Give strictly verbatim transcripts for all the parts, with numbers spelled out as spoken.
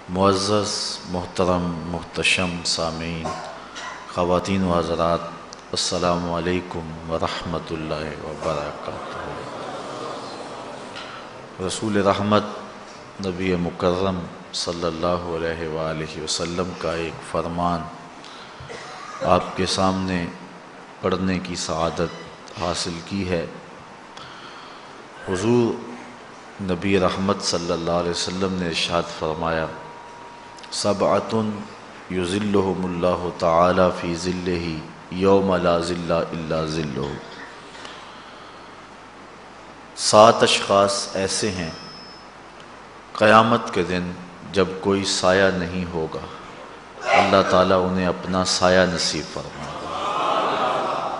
معزز محترم محتشم سامعین، خواتین و حضرات، السلام علیکم ورحمۃ اللہ وبرکاتہ۔ رسول رحمت نبی مکرم صلی اللہ علیہ وآلہ وسلم کا ایک فرمان آپ کے سامنے پڑھنے کی سعادت حاصل کی ہے۔ حضور نبی رحمت صلی اللہ علیہ وسلم نے ارشاد فرمایا، سبعۃ یظلہم اللہ تعالی فی ظلہ یوم لا ظل الا ظلہ۔ سات اشخاص ایسے ہیں قیامت کے دن جب کوئی سایہ نہیں ہوگا، اللہ تعالیٰ انہیں اپنا سایہ نصیب فرمائے گا۔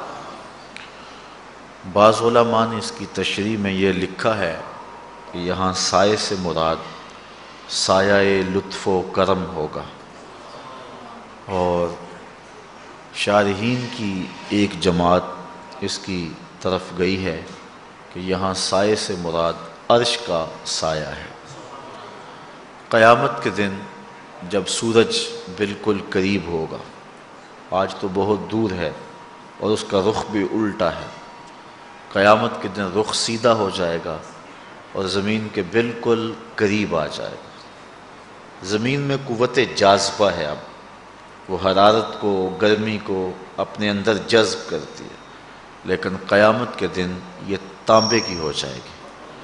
بعض علماء نے اس کی تشریح میں یہ لکھا ہے کہ یہاں سائے سے مراد سایہ لطف و کرم ہوگا، اور شارحین کی ایک جماعت اس کی طرف گئی ہے کہ یہاں سائے سے مراد عرش کا سایہ ہے۔ قیامت کے دن جب سورج بالکل قریب ہوگا، آج تو بہت دور ہے اور اس کا رخ بھی الٹا ہے، قیامت کے دن رخ سیدھا ہو جائے گا اور زمین کے بالکل قریب آ جائے گا۔ زمین میں قوت جاذبہ ہے، اب وہ حرارت کو، گرمی کو اپنے اندر جذب کرتی ہے، لیکن قیامت کے دن یہ تانبے کی ہو جائے گی،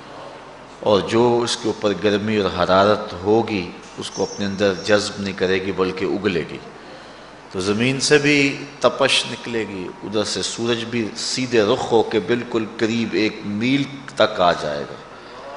اور جو اس کے اوپر گرمی اور حرارت ہوگی اس کو اپنے اندر جذب نہیں کرے گی بلکہ اگلے گی، تو زمین سے بھی تپش نکلے گی، ادھر سے سورج بھی سیدھے رخ ہو کے بالکل قریب ایک میل تک آ جائے گا،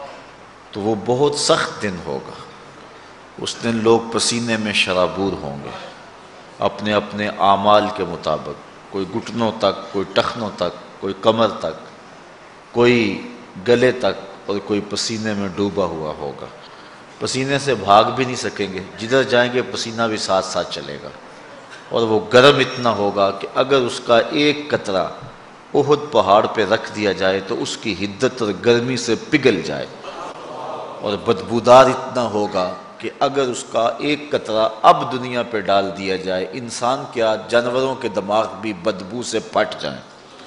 تو وہ بہت سخت دن ہوگا۔ اس دن لوگ پسینے میں شرابور ہوں گے اپنے اپنے اعمال کے مطابق، کوئی گھٹنوں تک، کوئی ٹخنوں تک، کوئی کمر تک، کوئی گلے تک، اور کوئی پسینے میں ڈوبا ہوا ہوگا۔ پسینے سے بھاگ بھی نہیں سکیں گے، جدھر جائیں گے پسینہ بھی ساتھ ساتھ چلے گا، اور وہ گرم اتنا ہوگا کہ اگر اس کا ایک قطرہ احد پہاڑ پہ رکھ دیا جائے تو اس کی حدت اور گرمی سے پگھل جائے، اور بدبودار اتنا ہوگا کہ اگر اس کا ایک قطرہ اب دنیا پہ ڈال دیا جائے، انسان کیا جانوروں کے دماغ بھی بدبو سے پھٹ جائیں۔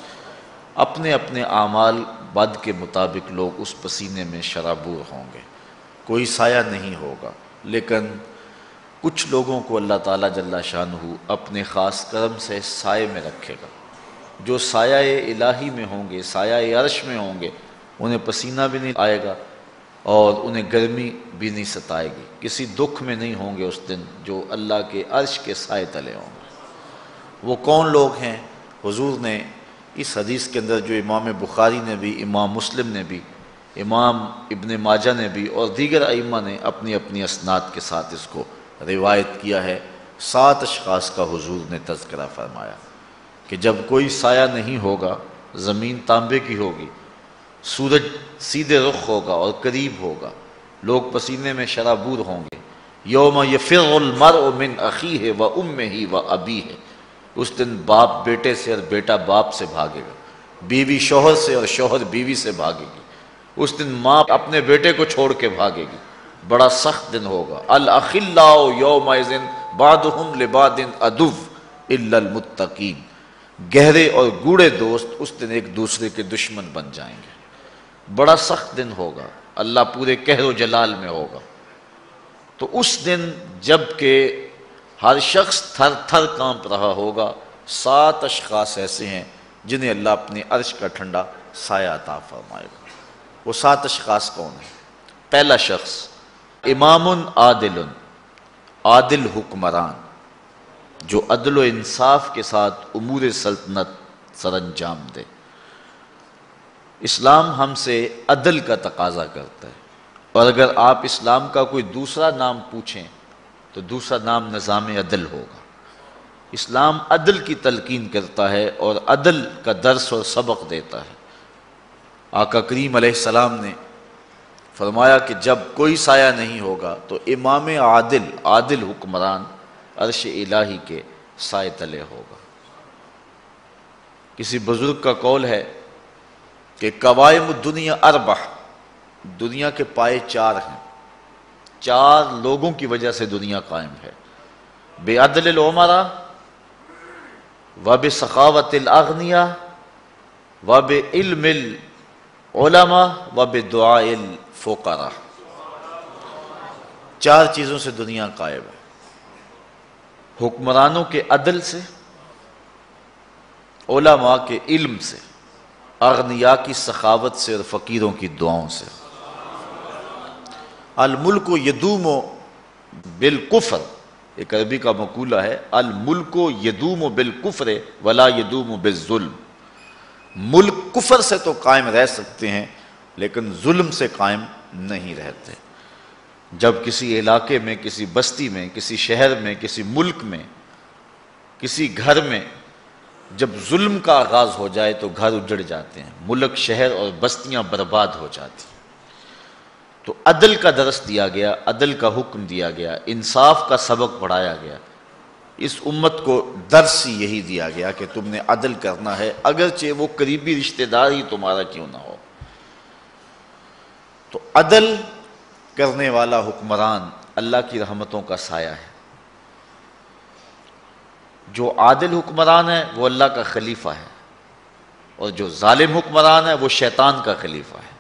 اپنے اپنے اعمال بد کے مطابق لوگ اس پسینے میں شرابور ہوں گے، کوئی سایہ نہیں ہوگا، لیکن کچھ لوگوں کو اللہ تعالیٰ جل شانہ اپنے خاص کرم سے سائے میں رکھے گا۔ جو سایہ الہی میں ہوں گے، سایہ عرش میں ہوں گے، انہیں پسینہ بھی نہیں آئے گا اور انہیں گرمی بھی نہیں ستائے گی، کسی دکھ میں نہیں ہوں گے اس دن، جو اللہ کے عرش کے سائے تلے ہوں گے۔ وہ کون لوگ ہیں؟ حضور نے اس حدیث کے اندر، جو امام بخاری نے بھی، امام مسلم نے بھی، امام ابن ماجہ نے بھی اور دیگر ائمہ نے اپنی اپنی اسناد کے ساتھ اس کو روایت کیا ہے، سات اشخاص کا حضور نے تذکرہ فرمایا کہ جب کوئی سایہ نہیں ہوگا، زمین تانبے کی ہوگی، سورج سیدھے رخ ہوگا اور قریب ہوگا، لوگ پسینے میں شرابور ہوں گے۔ یوم یفر المرء من اخیہ و امہ و ابیہ، اس دن باپ بیٹے سے اور بیٹا باپ سے بھاگے گا، بیوی شوہر سے اور شوہر بیوی سے بھاگے گی، اس دن ماں اپنے بیٹے کو چھوڑ کے بھاگے گی، بڑا سخت دن ہوگا۔ الاخلاء یومئذ بعضهم لبعض عدو الا المتقین، گہرے اور گوڑے دوست اس دن ایک دوسرے کے دشمن بن جائیں گے، بڑا سخت دن ہوگا، اللہ پورے قہر و جلال میں ہوگا۔ تو اس دن جب کہ ہر شخص تھر تھر کانپ رہا ہوگا، سات اشخاص ایسے ہیں جنہیں اللہ اپنے عرش کا ٹھنڈا سایہ عطا فرمائے گا۔ وہ سات اشخاص کون ہیں؟ پہلا شخص امام عادل، عادل حکمران، جو عدل و انصاف کے ساتھ امور سلطنت سر انجام دے۔ اسلام ہم سے عدل کا تقاضا کرتا ہے، اور اگر آپ اسلام کا کوئی دوسرا نام پوچھیں تو دوسرا نام نظام عدل ہوگا۔ اسلام عدل کی تلقین کرتا ہے اور عدل کا درس اور سبق دیتا ہے۔ آقا کریم علیہ السلام نے فرمایا کہ جب کوئی سایہ نہیں ہوگا تو امام عادل، عادل حکمران عرش الہی کے سائے تلے ہوگا۔ کسی بزرگ کا قول ہے کہ قوائم الدنیا اربع، دنیا کے پائے چار ہیں، چار لوگوں کی وجہ سے دنیا قائم ہے، بعدل العمراء وبسخاوت الاغنیاء وبعلم العلماء وبدعاء الفقراء۔ چار چیزوں سے دنیا قائم ہے، حکمرانوں کے عدل سے، علماء کے علم سے، اغنیاء کی سخاوت سے اور فقیروں کی دعاؤں سے۔ الملک یدوم بالکفر، ایک عربی کا مقولہ ہے، الملک یدوم بالکفر ولا یدوم بالظلم۔ ملک کفر سے تو قائم رہ سکتے ہیں لیکن ظلم سے قائم نہیں رہتے۔ جب کسی علاقے میں، کسی بستی میں، کسی شہر میں، کسی ملک میں، کسی گھر میں جب ظلم کا آغاز ہو جائے تو گھر اجڑ جاتے ہیں، ملک، شہر اور بستیاں برباد ہو جاتی ہیں۔ تو عدل کا درس دیا گیا، عدل کا حکم دیا گیا، انصاف کا سبق پڑھایا گیا۔ اس امت کو درس ہی یہی دیا گیا کہ تم نے عدل کرنا ہے، اگرچہ وہ قریبی رشتہ دار ہی تمہارا کیوں نہ ہو۔ تو عدل کرنے والا حکمران اللہ کی رحمتوں کا سایہ ہے۔ جو عادل حکمران ہے وہ اللہ کا خلیفہ ہے، اور جو ظالم حکمران ہے وہ شیطان کا خلیفہ ہے۔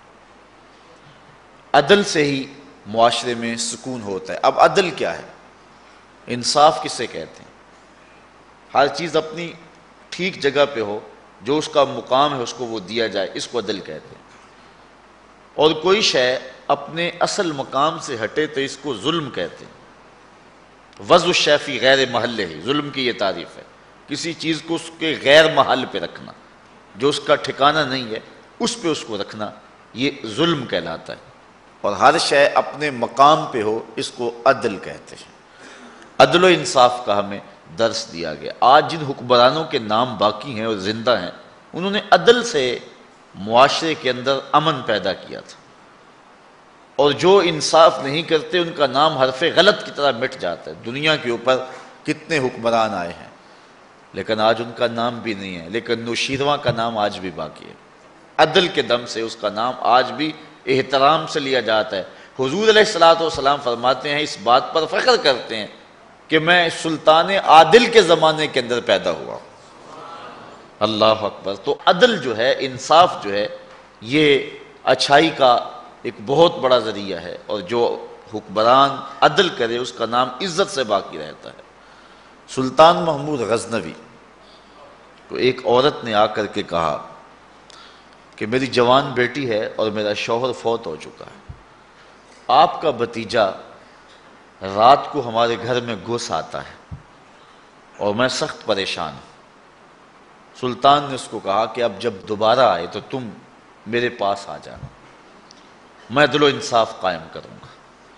عدل سے ہی معاشرے میں سکون ہوتا ہے۔ اب عدل کیا ہے؟ انصاف کسے کہتے ہیں؟ ہر چیز اپنی ٹھیک جگہ پہ ہو، جو اس کا مقام ہے اس کو وہ دیا جائے، اس کو عدل کہتے ہیں۔ اور کوئی شے اپنے اصل مقام سے ہٹے تو اس کو ظلم کہتے ہیں۔ وضع الشیء فی غیر محلہ، ظلم کی یہ تعریف ہے، کسی چیز کو اس کے غیر محل پہ رکھنا، جو اس کا ٹھکانہ نہیں ہے اس پہ اس کو رکھنا، یہ ظلم کہلاتا ہے۔ اور ہر شے اپنے مقام پہ ہو، اس کو عدل کہتے ہیں۔ عدل و انصاف کا ہمیں درس دیا گیا۔ آج جن حکمرانوں کے نام باقی ہیں اور زندہ ہیں، انہوں نے عدل سے معاشرے کے اندر امن پیدا کیا تھا، اور جو انصاف نہیں کرتے ان کا نام حرف غلط کی طرح مٹ جاتا ہے۔ دنیا کے اوپر کتنے حکمران آئے ہیں لیکن آج ان کا نام بھی نہیں ہے، لیکن نوشیروان کا نام آج بھی باقی ہے۔ عدل کے دم سے اس کا نام آج بھی احترام سے لیا جاتا ہے۔ حضور علیہ الصلوۃ والسلام فرماتے ہیں، اس بات پر فخر کرتے ہیں کہ میں سلطان عادل کے زمانے کے اندر پیدا ہوا ہوں۔ اللہ اکبر۔ تو عدل جو ہے، انصاف جو ہے، یہ اچھائی کا ایک بہت بڑا ذریعہ ہے، اور جو حکمران عدل کرے اس کا نام عزت سے باقی رہتا ہے۔ سلطان محمود غزنوی کو ایک عورت نے آ کر کے کہا کہ میری جوان بیٹی ہے اور میرا شوہر فوت ہو چکا ہے، آپ کا بھتیجا رات کو ہمارے گھر میں گھس آتا ہے اور میں سخت پریشان ہوں۔ سلطان نے اس کو کہا کہ اب جب دوبارہ آئے تو تم میرے پاس آ جانا، میں عدل و انصاف قائم کروں گا۔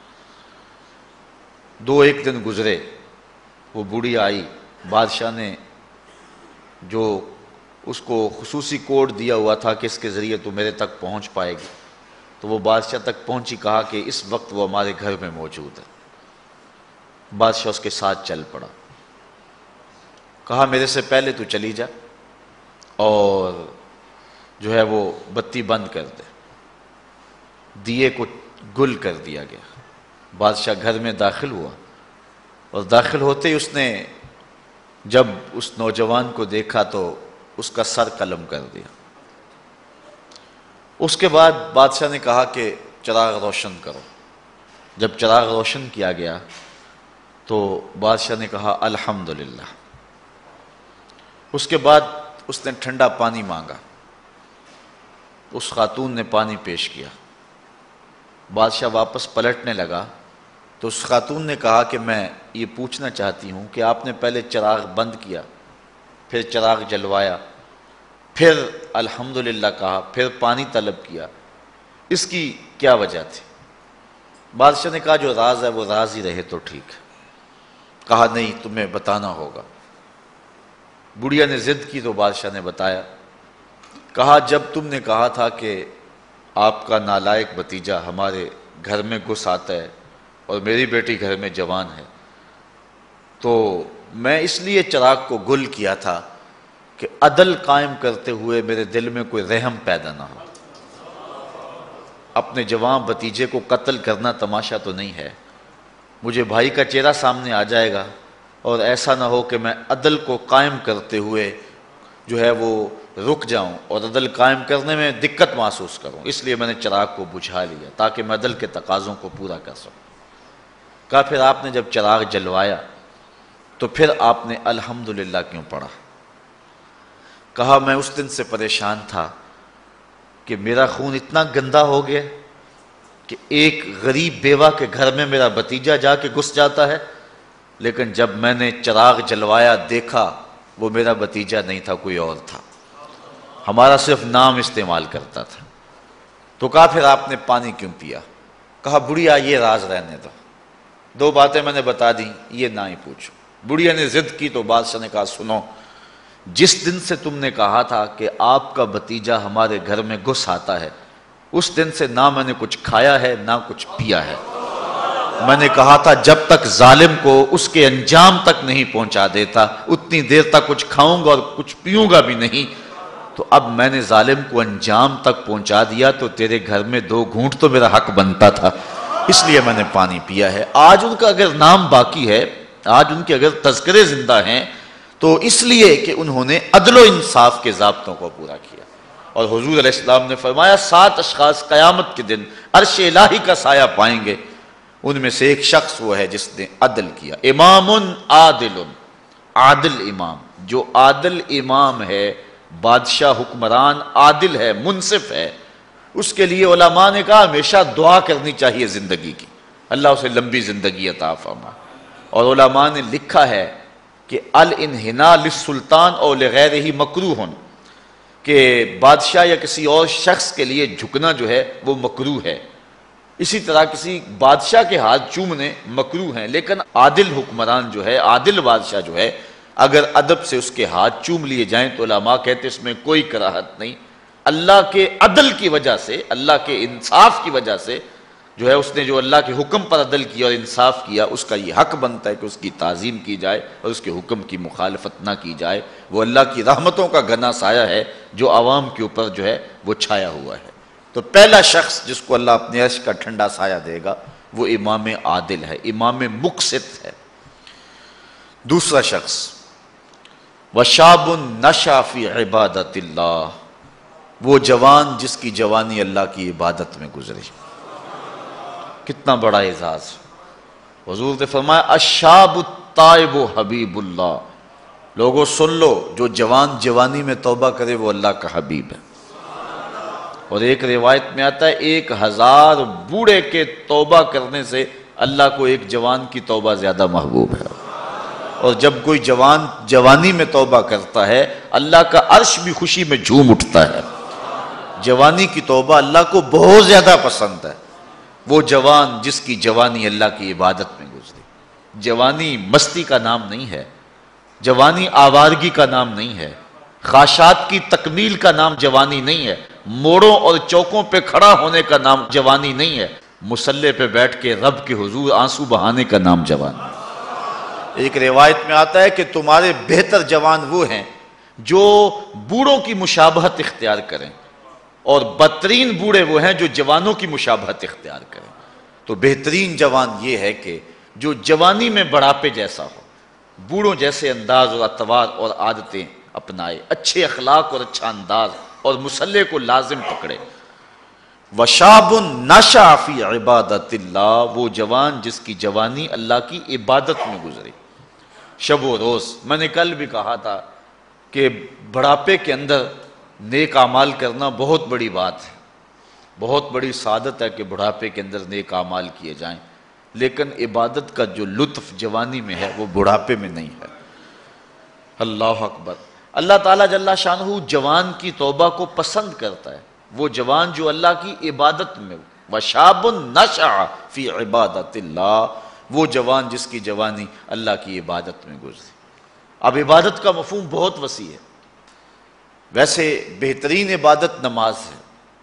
دو ایک دن گزرے، وہ بوڑھی آئی، بادشاہ نے جو اس کو خصوصی کوڈ دیا ہوا تھا کہ اس کے ذریعے تو میرے تک پہنچ پائے گی، تو وہ بادشاہ تک پہنچی، کہا کہ اس وقت وہ ہمارے گھر میں موجود ہے۔ بادشاہ اس کے ساتھ چل پڑا، کہا میرے سے پہلے تو چلی جا اور جو ہے وہ بتی بند کر دے۔ دیے کو گل کر دیا گیا۔ بادشاہ گھر میں داخل ہوا، اور داخل ہوتے ہی اس نے جب اس نوجوان کو دیکھا تو اس کا سر قلم کر دیا۔ اس کے بعد بادشاہ نے کہا کہ چراغ روشن کرو۔ جب چراغ روشن کیا گیا تو بادشاہ نے کہا الحمدللہ۔ اس کے بعد اس نے ٹھنڈا پانی مانگا، اس خاتون نے پانی پیش کیا۔ بادشاہ واپس پلٹنے لگا تو اس خاتون نے کہا کہ میں یہ پوچھنا چاہتی ہوں کہ آپ نے پہلے چراغ بند کیا، پھر چراغ جلوایا، پھر الحمدللہ کہا، پھر پانی طلب کیا، اس کی کیا وجہ تھی؟ بادشاہ نے کہا جو راز ہے وہ راز ہی رہے تو ٹھیک ہے۔ کہا نہیں، تمہیں بتانا ہوگا۔ بڑھیا نے ضد کی تو بادشاہ نے بتایا۔ کہا جب تم نے کہا تھا کہ آپ کا نالائق بھتیجا ہمارے گھر میں گھس آتا ہے اور میری بیٹی گھر میں جوان ہے، تو میں اس لیے چراغ کو گل کیا تھا کہ عدل قائم کرتے ہوئے میرے دل میں کوئی رحم پیدا نہ ہو۔ اپنے جوان بھتیجے کو قتل کرنا تماشا تو نہیں ہے، مجھے بھائی کا چہرہ سامنے آ جائے گا اور ایسا نہ ہو کہ میں عدل کو قائم کرتے ہوئے جو ہے وہ رک جاؤں اور عدل قائم کرنے میں دقت محسوس کروں، اس لیے میں نے چراغ کو بجھا لیا تاکہ میں عدل کے تقاضوں کو پورا کر سکوں۔ کہا پھر آپ نے جب چراغ جلوایا تو پھر آپ نے الحمدللہ کیوں پڑھا؟ کہا میں اس دن سے پریشان تھا کہ میرا خون اتنا گندا ہو گیا کہ ایک غریب بیوہ کے گھر میں میرا بھتیجا جا کے گھس جاتا ہے، لیکن جب میں نے چراغ جلوایا دیکھا وہ میرا بھتیجا نہیں تھا، کوئی اور تھا، ہمارا صرف نام استعمال کرتا تھا۔ تو کہا پھر آپ نے پانی کیوں پیا؟ کہا بڑھیا یہ راز رہنے دو، دو باتیں میں نے بتا دی، یہ نہ ہی پوچھو۔ بڑھیا نے ضد کی تو بادشاہ نے کہا سنو، جس دن سے تم نے کہا تھا کہ آپ کا بھتیجا ہمارے گھر میں گھس آتا ہے، اس دن سے نہ میں نے کچھ کھایا ہے نہ کچھ پیا ہے۔ میں نے کہا تھا جب تک ظالم کو اس کے انجام تک نہیں پہنچا دیتا اتنی دیر تک کچھ کھاؤں گا اور کچھ پیوں گا بھی نہیں، تو اب میں نے ظالم کو انجام تک پہنچا دیا تو تیرے گھر میں دو گھونٹ تو میرا حق بنتا تھا، اس لیے میں نے پانی پیا ہے۔ آج ان کا اگر نام باقی ہے، آج ان کے اگر تذکرے زندہ ہیں تو اس لیے کہ انہوں نے عدل و انصاف کے ضابطوں کو پورا کیا۔ اور حضور علیہ السلام نے فرمایا سات اشخاص قیامت کے دن عرش الہی کا سایہ پائیں گے، ان میں سے ایک شخص وہ ہے جس نے عدل کیا۔ امام عادل، عادل امام، جو عادل امام ہے، بادشاہ حکمران عادل ہے، منصف ہے، اس کے لیے علماء نے کہا ہمیشہ دعا کرنی چاہیے زندگی کی، اللہ اسے لمبی زندگی عطا فرمائے۔ اور علماء نے لکھا ہے کہ الانحناء للسلطان اور لغیرہ مکروہ، کہ بادشاہ یا کسی اور شخص کے لیے جھکنا جو ہے وہ مکروہ ہے، اسی طرح کسی بادشاہ کے ہاتھ چومنے مکروہ ہیں، لیکن عادل حکمران جو ہے، عادل بادشاہ جو ہے، اگر ادب سے اس کے ہاتھ چوم لیے جائیں تو علماء کہتے اس میں کوئی کراہت نہیں، اللہ کے عدل کی وجہ سے، اللہ کے انصاف کی وجہ سے جو ہے، اس نے جو اللہ کے حکم پر عدل کیا اور انصاف کیا، اس کا یہ حق بنتا ہے کہ اس کی تعظیم کی جائے اور اس کے حکم کی مخالفت نہ کی جائے۔ وہ اللہ کی رحمتوں کا گھنا سایہ ہے جو عوام کے اوپر جو ہے وہ چھایا ہوا ہے۔ تو پہلا شخص جس کو اللہ اپنے عرش کا ٹھنڈا سایہ دے گا وہ امام عادل ہے، امام مقسط ہے۔ دوسرا شخص وشاب نشأ فی عبادت اللہ، وہ جوان جس کی جوانی اللہ کی عبادت میں گزری۔ کتنا بڑا اعزاز! حضور نے فرمایا الشاب التائب حبیب اللہ، لوگوں سن لو، جو جوان جوانی میں توبہ کرے وہ اللہ کا حبیب ہے۔ اور ایک روایت میں آتا ہے ایک ہزار بوڑھے کے توبہ کرنے سے اللہ کو ایک جوان کی توبہ زیادہ محبوب ہے۔ اور جب کوئی جوان جوانی میں توبہ کرتا ہے اللہ کا عرش بھی خوشی میں جھوم اٹھتا ہے۔ جوانی کی توبہ اللہ کو بہت زیادہ پسند ہے۔ وہ جوان جس کی جوانی اللہ کی عبادت میں گزری۔ جوانی مستی کا نام نہیں ہے، جوانی آوارگی کا نام نہیں ہے، خواہشات کی تکمیل کا نام جوانی نہیں ہے، موڑوں اور چوکوں پہ کھڑا ہونے کا نام جوانی نہیں ہے، مصلی پہ بیٹھ کے رب کے حضور آنسو بہانے کا نام جوانی۔ ایک روایت میں آتا ہے کہ تمہارے بہتر جوان وہ ہیں جو بوڑھوں کی مشابہت اختیار کریں، اور بدترین بوڑھے وہ ہیں جو جوانوں کی مشابہت اختیار کریں۔ تو بہترین جوان یہ ہے کہ جو جوانی میں بڑھاپے جیسا ہو، بوڑھوں جیسے انداز اور اطوار اور عادتیں اپنائے، اچھے اخلاق اور اچھا انداز اور مصلی کو لازم پکڑے۔ وشاب نشأ فی عبادت اللہ، وہ جوان جس کی جوانی اللہ کی عبادت میں گزری۔ شب و روز، میں نے کل بھی کہا تھا کہ بڑھاپے کے اندر نیک اعمال کرنا بہت بڑی بات ہے، بہت بڑی سعادت ہے کہ بڑھاپے کے اندر نیک اعمال کیے جائیں، لیکن عبادت کا جو لطف جوانی میں ہے وہ بڑھاپے میں نہیں ہے۔ اللہ اکبر! اللہ تعالیٰ جل شانہ جوان کی توبہ کو پسند کرتا ہے، وہ جوان جو اللہ کی عبادت میں، وشاب نشأ فی عبادت اللہ، وہ جوان جس کی جوانی اللہ کی عبادت میں گزری۔ اب عبادت کا مفہوم بہت وسیع ہے۔ ویسے بہترین عبادت نماز ہے،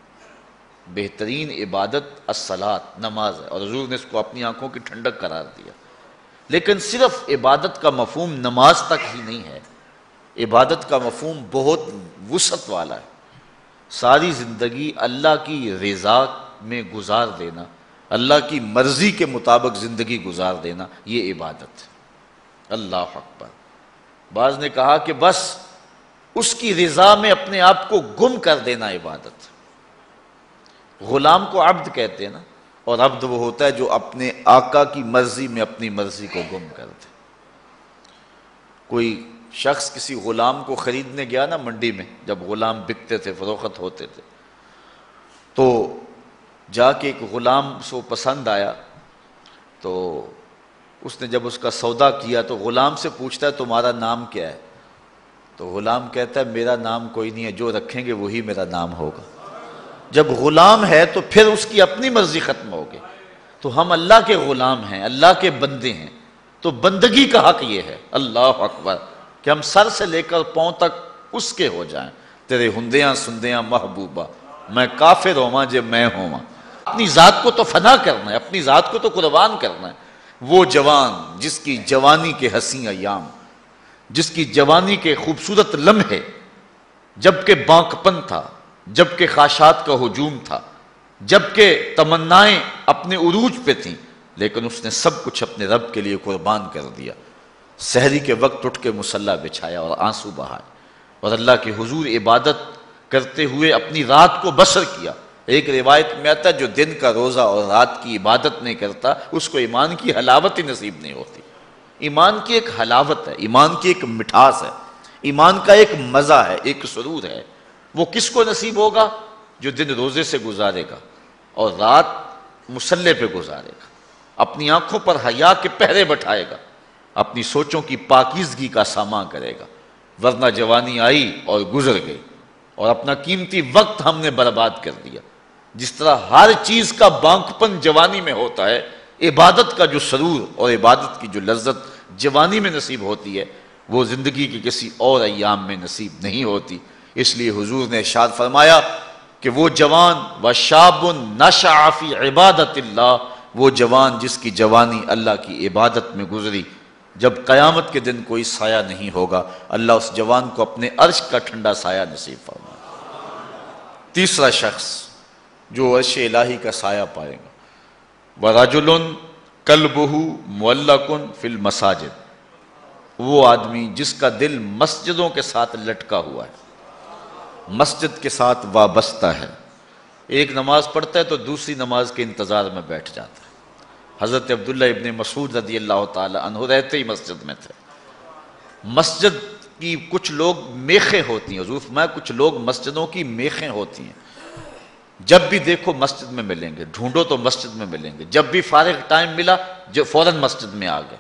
بہترین عبادت الصلاۃ، نماز ہے، اور حضور نے اس کو اپنی آنکھوں کی ٹھنڈک قرار دیا۔ لیکن صرف عبادت کا مفہوم نماز تک ہی نہیں ہے، عبادت کا مفہوم بہت وسعت والا ہے۔ ساری زندگی اللہ کی رضا میں گزار دینا، اللہ کی مرضی کے مطابق زندگی گزار دینا، یہ عبادت ہے۔ اللہ اکبر۔ بعض نے کہا کہ بس اس کی رضا میں اپنے آپ کو گم کر دینا عبادت۔ غلام کو عبد کہتے ہیں نا، اور عبد وہ ہوتا ہے جو اپنے آقا کی مرضی میں اپنی مرضی کو گم کر دے۔ کوئی شخص کسی غلام کو خریدنے گیا نا منڈی میں، جب غلام بکتے تھے، فروخت ہوتے تھے، تو جا کے ایک غلام سو پسند آیا، تو اس نے جب اس کا سودا کیا تو غلام سے پوچھتا ہے تمہارا نام کیا ہے؟ تو غلام کہتا ہے میرا نام کوئی نہیں ہے، جو رکھیں گے وہی میرا نام ہوگا۔ جب غلام ہے تو پھر اس کی اپنی مرضی ختم ہوگی۔ تو ہم اللہ کے غلام ہیں، اللہ کے بندے ہیں، تو بندگی کا حق یہ ہے، اللہ اکبر، کہ ہم سر سے لے کر پاؤں تک اس کے ہو جائیں۔ تیرے ہندیاں سندیاں محبوبہ، میں کافر ہوواں جے میں ہوواں۔ اپنی ذات کو تو فنا کرنا ہے، اپنی ذات کو تو قربان کرنا ہے۔ وہ جوان جس کی جوانی کے حسین ایام، جس کی جوانی کے خوبصورت لمحے جبکہ بانکپن تھا، جبکہ خاشات کا ہجوم تھا، جبکہ تمنائیں اپنے عروج پہ تھیں، لیکن اس نے سب کچھ اپنے رب کے لیے قربان کر دیا۔ سحری کے وقت اٹھ کے مصلی بچھایا اور آنسو بہائے، اور اللہ کے حضور عبادت کرتے ہوئے اپنی رات کو بسر کیا۔ ایک روایت میں آتا ہے جو دن کا روزہ اور رات کی عبادت نہیں کرتا اس کو ایمان کی حلاوت ہی نصیب نہیں ہوتی۔ ایمان کی ایک حلاوت ہے، ایمان کی ایک مٹھاس ہے، ایمان کا ایک مزہ ہے، ایک سرور ہے۔ وہ کس کو نصیب ہوگا؟ جو دن روزے سے گزارے گا اور رات مصلی پہ گزارے گا، اپنی آنکھوں پر حیا کے پہرے بٹھائے گا، اپنی سوچوں کی پاکیزگی کا سامان کرے گا۔ ورنہ جوانی آئی اور گزر گئی، اور اپنا قیمتی وقت ہم نے برباد کر دیا۔ جس طرح ہر چیز کا بانکپن جوانی میں ہوتا ہے، عبادت کا جو سرور اور عبادت کی جو لذت جوانی میں نصیب ہوتی ہے، وہ زندگی کے کسی اور ایام میں نصیب نہیں ہوتی۔ اس لیے حضور نے ارشاد فرمایا کہ وہ جوان وَشَابٌ نَشَعَ فِي عِبَادَةِ اللَّهِ، وہ جوان جس کی جوانی اللہ کی عبادت میں گزری، جب قیامت کے دن کوئی سایہ نہیں ہوگا، اللہ اس جوان کو اپنے عرش کا ٹھنڈا سایہ نصیب فرمائے۔ تیسرا شخص جو عرش الہی کا سایہ پائے گا، وَرَجُلٌ قَلْبُهُ مُعَلَّقٌ فِي الْمَسَاجِدِ، وہ آدمی جس کا دل مسجدوں کے ساتھ لٹکا ہوا ہے، مسجد کے ساتھ وابستہ ہے۔ ایک نماز پڑھتا ہے تو دوسری نماز کے انتظار میں بیٹھ جاتا ہے۔ حضرت عبداللہ ابن مسعود رضی اللہ تعالی عنہ رہتے ہی مسجد میں تھے۔ مسجد کی کچھ لوگ میخیں ہوتی ہیں، حضور فرمایا کچھ لوگ مسجدوں کی میخیں ہوتی ہیں، جب بھی دیکھو مسجد میں ملیں گے، ڈھونڈو تو مسجد میں ملیں گے، جب بھی فارغ ٹائم ملا جو فوراً مسجد میں آ گئے۔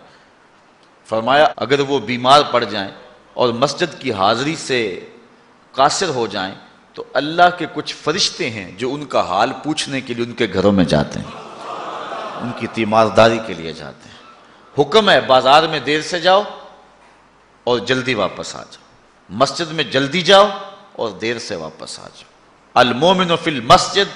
فرمایا اگر وہ بیمار پڑ جائیں اور مسجد کی حاضری سے قاصر ہو جائیں تو اللہ کے کچھ فرشتے ہیں جو ان کا حال پوچھنے کے لیے ان کے گھروں میں جاتے ہیں، ان کی تیمارداری کے لیے جاتے ہیں۔ حکم ہے بازار میں دیر سے جاؤ اور جلدی واپس آ جاؤ، مسجد میں جلدی جاؤ اور دیر سے واپس آ جاؤ۔ المومن فی المسجد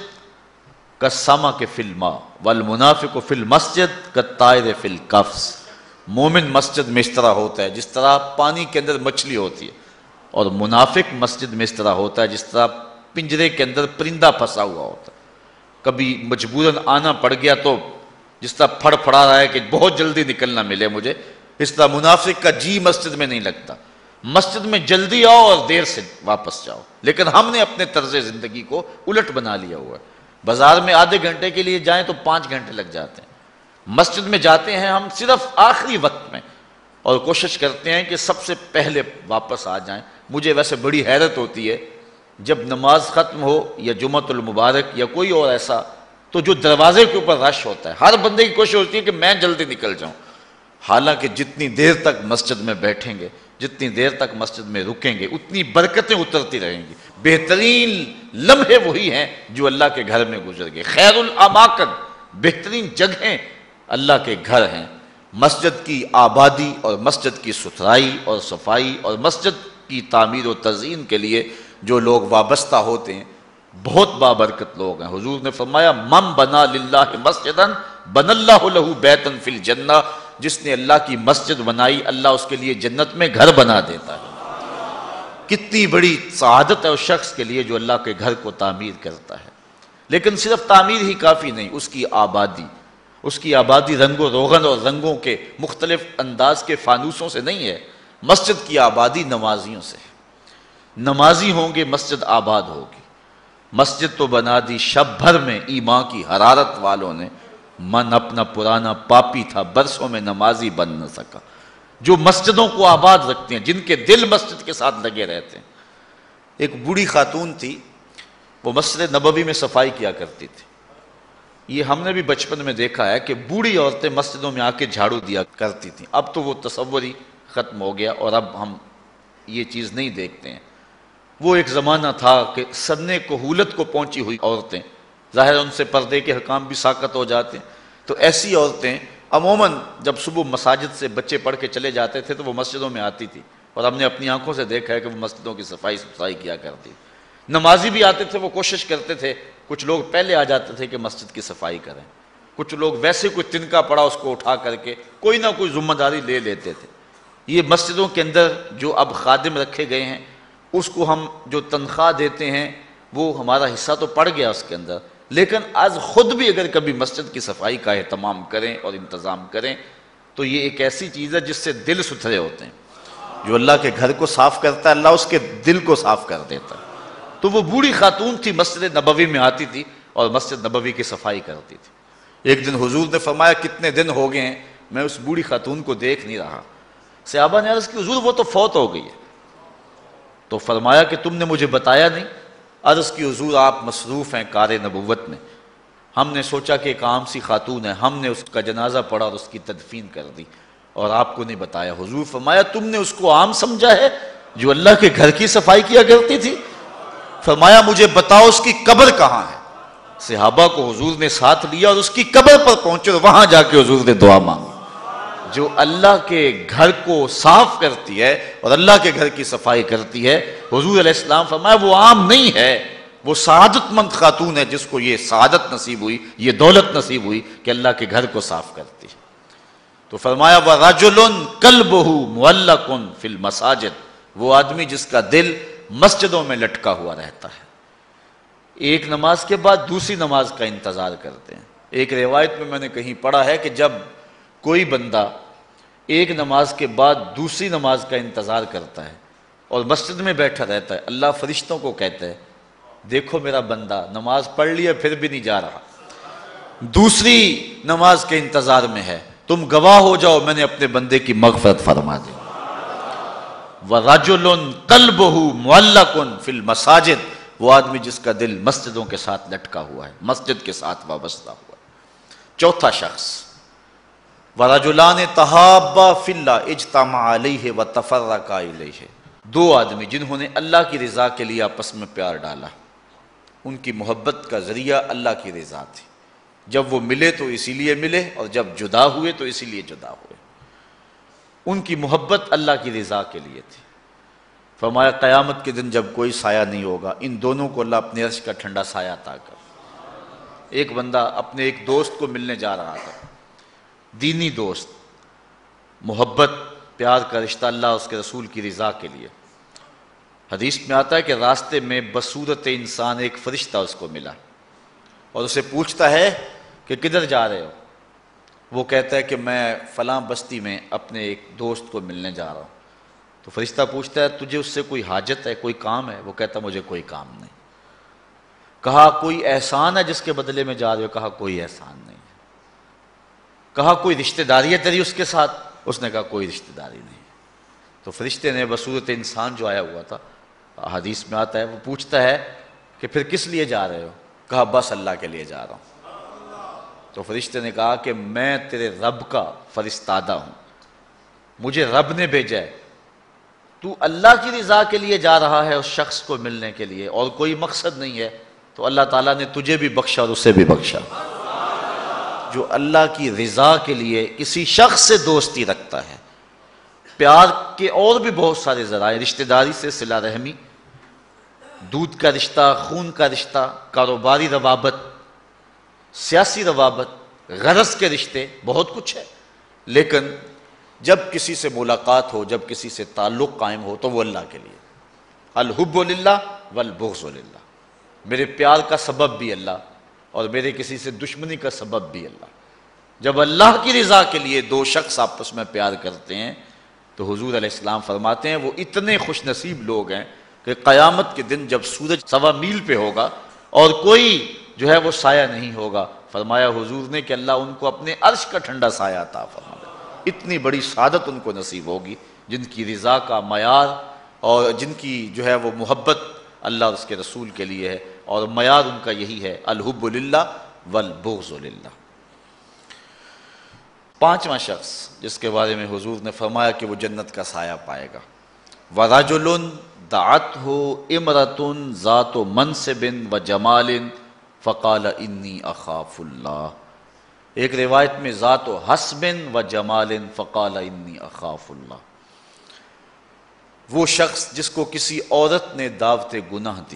کالسمک فی الماء والمنافق فی المسجد کالطائر فی القفص، مومن مسجد میں اس طرح ہوتا ہے جس طرح پانی کے اندر مچھلی ہوتی ہے، اور منافق مسجد میں اس طرح ہوتا ہے جس طرح پنجرے کے اندر پرندہ پھنسا ہوا ہوتا ہے۔ کبھی مجبوراً آنا پڑ گیا تو جس طرح پھڑ پھڑا رہا ہے کہ بہت جلدی نکلنا ملے مجھے، اس طرح منافق کا جی مسجد میں نہیں لگتا۔ مسجد میں جلدی آؤ اور دیر سے واپس جاؤ، لیکن ہم نے اپنے طرز زندگی کو الٹ بنا لیا ہوا ہے۔ بازار میں آدھے گھنٹے کے لیے جائیں تو پانچ گھنٹے لگ جاتے ہیں، مسجد میں جاتے ہیں ہم صرف آخری وقت میں، اور کوشش کرتے ہیں کہ سب سے پہلے واپس آ جائیں۔ مجھے ویسے بڑی حیرت ہوتی ہے جب نماز ختم ہو یا جمعۃ المبارک یا کوئی اور ایسا، تو جو دروازے کے اوپر رش ہوتا ہے، ہر بندے کی کوشش ہوتی ہے کہ میں جلدی نکل جاؤں، حالانکہ جتنی دیر تک مسجد میں بیٹھیں گے، جتنی دیر تک مسجد میں رکیں گے، اتنی برکتیں اترتی رہیں گی۔ بہترین لمحے وہی ہیں جو اللہ کے گھر میں گزر گئے۔ خیر الاماکن، بہترین جگہیں اللہ کے گھر ہیں۔ مسجد کی آبادی اور مسجد کی ستھرائی اور صفائی اور مسجد کی تعمیر و تزئین کے لیے جو لوگ وابستہ ہوتے ہیں بہت بابرکت لوگ ہیں۔ حضور نے فرمایا من بنا للہ مسجدا بن اللہ لہ بیتا فی الجنہ، جس نے اللہ کی مسجد بنائی اللہ اس کے لیے جنت میں گھر بنا دیتا ہے۔ کتنی بڑی سعادت ہے اس شخص کے لیے جو اللہ کے گھر کو تعمیر کرتا ہے۔ لیکن صرف تعمیر ہی کافی نہیں، اس کی آبادی اس کی آبادی رنگ و روغن اور رنگوں کے مختلف انداز کے فانوسوں سے نہیں ہے، مسجد کی آبادی نمازیوں سے ہے۔ نمازی ہوں گے مسجد آباد ہوگی۔ مسجد تو بنا دی شب بھر میں ایمان کی حرارت والوں نے، من اپنا پرانا پاپی تھا برسوں میں نمازی بن نہ سکا۔ جو مسجدوں کو آباد رکھتے ہیں، جن کے دل مسجد کے ساتھ لگے رہتے ہیں۔ ایک بوڑھی خاتون تھی، وہ مسجد نبوی میں صفائی کیا کرتی تھی۔ یہ ہم نے بھی بچپن میں دیکھا ہے کہ بوڑھی عورتیں مسجدوں میں آ کے جھاڑو دیا کرتی تھیں۔ اب تو وہ تصور ہی ختم ہو گیا اور اب ہم یہ چیز نہیں دیکھتے ہیں۔ وہ ایک زمانہ تھا کہ سنِ کہولت کو پہنچی ہوئی عورتیں، ظاہر ان سے پردے کے حکام بھی ساقط ہو جاتے ہیں، تو ایسی عورتیں عموماً جب صبح مساجد سے بچے پڑھ کے چلے جاتے تھے تو وہ مسجدوں میں آتی تھی، اور ہم نے اپنی آنکھوں سے دیکھا ہے کہ وہ مسجدوں کی صفائی ستھرائی کیا کرتی۔ نمازی بھی آتے تھے، وہ کوشش کرتے تھے، کچھ لوگ پہلے آ جاتے تھے کہ مسجد کی صفائی کریں، کچھ لوگ ویسے کوئی تنکا پڑا اس کو اٹھا کر کے کوئی نہ کوئی ذمہ داری لے لیتے تھے۔ یہ مسجدوں کے اندر جو اب خادم رکھے گئے ہیں، اس کو ہم جو تنخواہ دیتے ہیں وہ ہمارا حصہ تو پڑ گیا اس کے اندر، لیکن آج خود بھی اگر کبھی مسجد کی صفائی کا اہتمام کریں اور انتظام کریں تو یہ ایک ایسی چیز ہے جس سے دل ستھرے ہوتے ہیں۔ جو اللہ کے گھر کو صاف کرتا ہے، اللہ اس کے دل کو صاف کر دیتا ہے۔ تو وہ بوڑھی خاتون تھی، مسجد نبوی میں آتی تھی اور مسجد نبوی کی صفائی کرتی تھی۔ ایک دن حضور نے فرمایا کتنے دن ہو گئے ہیں میں اس بوڑھی خاتون کو دیکھ نہیں رہا۔ صحابہ نے عرض کی حضور وہ تو فوت ہو گئی ہے۔ تو فرمایا کہ تم نے مجھے بتایا نہیں؟ عرض کی حضور آپ مصروف ہیں کار نبوت میں، ہم نے سوچا کہ ایک عام سی خاتون ہے، ہم نے اس کا جنازہ پڑھا اور اس کی تدفین کر دی اور آپ کو نہیں بتایا۔ حضور فرمایا تم نے اس کو عام سمجھا ہے جو اللہ کے گھر کی صفائی کیا کرتی تھی؟ فرمایا مجھے بتاؤ اس کی قبر کہاں ہے؟ صحابہ کو حضور نے ساتھ لیا اور اس کی قبر پر پہنچے اور وہاں جا کے حضور نے دعا مانگی۔ جو اللہ کے گھر کو صاف کرتی ہے اور اللہ کے گھر کی صفائی کرتی ہے، حضور علیہ السلام فرمایا وہ عام نہیں ہے، وہ سعادت مند خاتون ہے جس کو یہ سعادت نصیب ہوئی، یہ دولت نصیب ہوئی کہ اللہ کے گھر کو صاف کرتی ہے۔ تو فرمایا وَرَجُلٌ قَلْبُهُ مُعَلَّقٌ فِي الْمَسَاجِدِ، وہ آدمی جس کا دل مسجدوں میں لٹکا ہوا رہتا ہے، ایک نماز کے بعد دوسری نماز کا انتظار کرتے ہیں۔ ایک روایت میں میں نے کہیں پڑھا ہے کہ جب کوئی بندہ ایک نماز کے بعد دوسری نماز کا انتظار کرتا ہے اور مسجد میں بیٹھا رہتا ہے، اللہ فرشتوں کو کہتا ہے دیکھو میرا بندہ نماز پڑھ لیا پھر بھی نہیں جا رہا، دوسری نماز کے انتظار میں ہے، تم گواہ ہو جاؤ میں نے اپنے بندے کی مغفرت فرما دی۔ وَرَجُلٌ قَلْبُهُ مُعَلَّقٌ فِي الْمَسَاجِدِ، وہ آدمی جس کا دل مسجدوں کے ساتھ لٹکا ہوا ہے، مسجد کے ساتھ وابستہ ہوا ہے۔ چوتھا شخص وَرَجُلَانِ تَحَابَّا فِي اللَّهِ اجْتَمَعَا عَلَيْهِ وَتَفَرَّقَا إِلَيْهِ، دو آدمی جنہوں نے اللہ کی رضا کے لیے آپس میں پیار ڈالا، ان کی محبت کا ذریعہ اللہ کی رضا تھی، جب وہ ملے تو اسی لیے ملے اور جب جدا ہوئے تو اسی لیے جدا ہوئے، ان کی محبت اللہ کی رضا کے لیے تھی۔ فرمایا قیامت کے دن جب کوئی سایہ نہیں ہوگا ان دونوں کو اللہ اپنے عرش کا ٹھنڈا سایہ عطا کر۔ ایک بندہ اپنے ایک دوست کو ملنے جا رہا تھا، دینی دوست، محبت پیار کا رشتہ اللہ اس کے رسول کی رضا کے لیے۔ حدیث میں آتا ہے کہ راستے میں بصورت انسان ایک فرشتہ اس کو ملا اور اسے پوچھتا ہے کہ کدھر جا رہے ہو؟ وہ کہتا ہے کہ میں فلاں بستی میں اپنے ایک دوست کو ملنے جا رہا ہوں۔ تو فرشتہ پوچھتا ہے تجھے اس سے کوئی حاجت ہے، کوئی کام ہے؟ وہ کہتا مجھے کوئی کام نہیں۔ کہا کوئی احسان ہے جس کے بدلے میں جا رہے ہو؟ کہا کوئی احسان نہیں ہے۔ کہا کوئی رشتہ داری ہے تیری اس کے ساتھ؟ اس نے کہا کوئی رشتہ داری نہیں۔ تو فرشتے نے بصورت انسان جو آیا ہوا تھا، حدیث میں آتا ہے، وہ پوچھتا ہے کہ پھر کس لیے جا رہے ہو؟ کہا بس اللہ کے لیے جا رہا ہوں۔ تو فرشتے نے کہا کہ میں تیرے رب کا فرستادہ ہوں، مجھے رب نے بھیجا ہے، تو اللہ کی رضا کے لیے جا رہا ہے اس شخص کو ملنے کے لیے اور کوئی مقصد نہیں ہے، تو اللہ تعالیٰ نے تجھے بھی بخشا اور اسے بھی بخشا۔ جو اللہ کی رضا کے لیے کسی شخص سے دوستی رکھتا ہے، پیار کے اور بھی بہت سارے ذرائع، رشتہ داری سے صلہ رحمی، دودھ کا رشتہ، خون کا رشتہ، کاروباری روابط، سیاسی روابط، غرض کے رشتے، بہت کچھ ہے، لیکن جب کسی سے ملاقات ہو، جب کسی سے تعلق قائم ہو تو وہ اللہ کے لیے۔ الحب للہ والبغض للہ، میرے پیار کا سبب بھی اللہ اور میرے کسی سے دشمنی کا سبب بھی اللہ۔ جب اللہ کی رضا کے لیے دو شخص آپس میں پیار کرتے ہیں تو حضور علیہ السلام فرماتے ہیں وہ اتنے خوش نصیب لوگ ہیں کہ قیامت کے دن جب سورج سوا میل پہ ہوگا اور کوئی جو ہے وہ سایہ نہیں ہوگا، فرمایا حضور نے کہ اللہ ان کو اپنے عرش کا ٹھنڈا سایہ عطا فرمائے۔ اتنی بڑی سعادت ان کو نصیب ہوگی جن کی رضا کا معیار اور جن کی جو ہے وہ محبت اللہ اور اس کے رسول کے لیے ہے، اور معیار ان کا یہی ہے الحب للہ والبغض للہ۔ پانچواں شخص جس کے بارے میں حضور نے فرمایا کہ وہ جنت کا سایہ پائے گا، وَرَجُلٌ دَعَتْهُ اِمْرَةٌ ذَاتُ مَنْصِبٍ وَجَمَالٍ فَقَالَ إِنِّي أَخَافُ اللَّهِ، ایک روایت میں ذات و حسب و جمال فقال انی اخاف اللہ، وہ شخص جس کو کسی عورت نے دعوت گناہ دی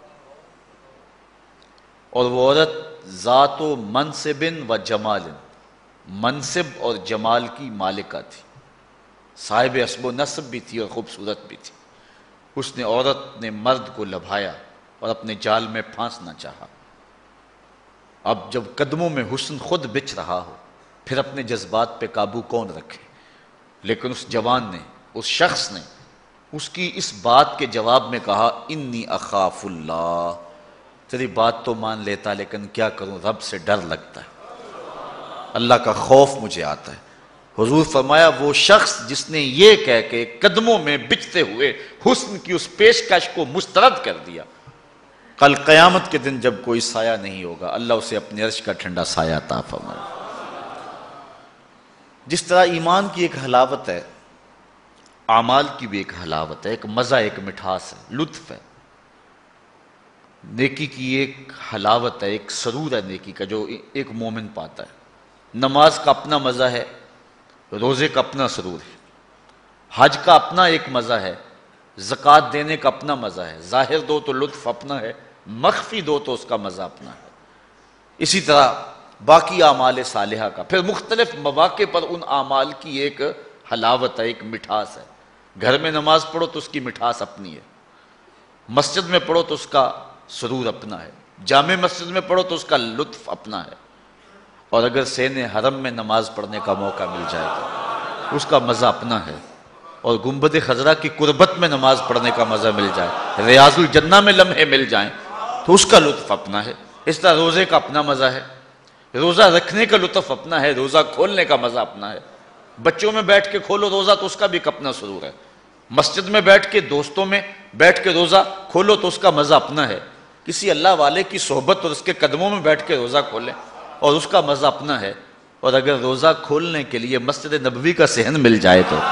اور وہ عورت ذات و منصب و جمال، منصب اور جمال کی مالکہ تھی، صاحب حسب و نسب بھی تھی اور خوبصورت بھی تھی، اس نے عورت نے مرد کو لبھایا اور اپنے جال میں پھانسنا چاہا۔ اب جب قدموں میں حسن خود بچھ رہا ہو پھر اپنے جذبات پہ قابو کون رکھے؟ لیکن اس جوان نے، اس شخص نے اس کی اس بات کے جواب میں کہا انی اخاف اللہ، تیری بات تو مان لیتا لیکن کیا کروں، رب سے ڈر لگتا ہے، اللہ کا خوف مجھے آتا ہے۔ حضور فرمایا وہ شخص جس نے یہ کہہ کے قدموں میں بچھتے ہوئے حسن کی اس پیشکش کو مسترد کر دیا، کل قیامت کے دن جب کوئی سایہ نہیں ہوگا اللہ اسے اپنے عرش کا ٹھنڈا سایہ عطا فرمائے۔ جس طرح ایمان کی ایک حلاوت ہے، اعمال کی بھی ایک حلاوت ہے، ایک مزہ، ایک مٹھاس ہے، لطف ہے، نیکی کی ایک حلاوت ہے، ایک سرور ہے نیکی کا جو ایک مومن پاتا ہے۔ نماز کا اپنا مزہ ہے، روزے کا اپنا سرور ہے، حج کا اپنا ایک مزہ ہے، زکوٰۃ دینے کا اپنا مزہ ہے، ظاہر دو تو لطف اپنا ہے، مخفی دو تو اس کا مزہ اپنا ہے۔ اسی طرح باقی اعمال صالحہ کا پھر مختلف مواقع پر ان اعمال کی ایک حلاوت ہے، ایک مٹھاس ہے۔ گھر میں نماز پڑھو تو اس کی مٹھاس اپنی ہے، مسجد میں پڑھو تو اس کا سرور اپنا ہے، جامع مسجد میں پڑھو تو اس کا لطف اپنا ہے، اور اگر سین حرم میں نماز پڑھنے کا موقع مل جائے تو اس کا مزہ اپنا ہے، اور گنبد خضرا کی قربت میں نماز پڑھنے کا مزہ مل جائے، ریاض الجنہ میں لمحے مل جائیں تو اس کا لطف اپنا ہے۔ اس طرح روزے کا اپنا مزہ ہے، روزہ رکھنے کا لطف اپنا ہے، روزہ کھولنے کا مزہ اپنا ہے، بچوں میں بیٹھ کے کھولو روزہ تو اس کا بھی ایک اپنا سرور ہے، مسجد میں بیٹھ کے دوستوں میں بیٹھ کے روزہ کھولو تو اس کا مزہ اپنا ہے، کسی اللہ والے کی صحبت اور اس کے قدموں میں بیٹھ کے روزہ کھولیں اور اس کا مزہ اپنا ہے، اور اگر روزہ کھولنے کے لیے مسجد نبوی کا صحن مل جائے تو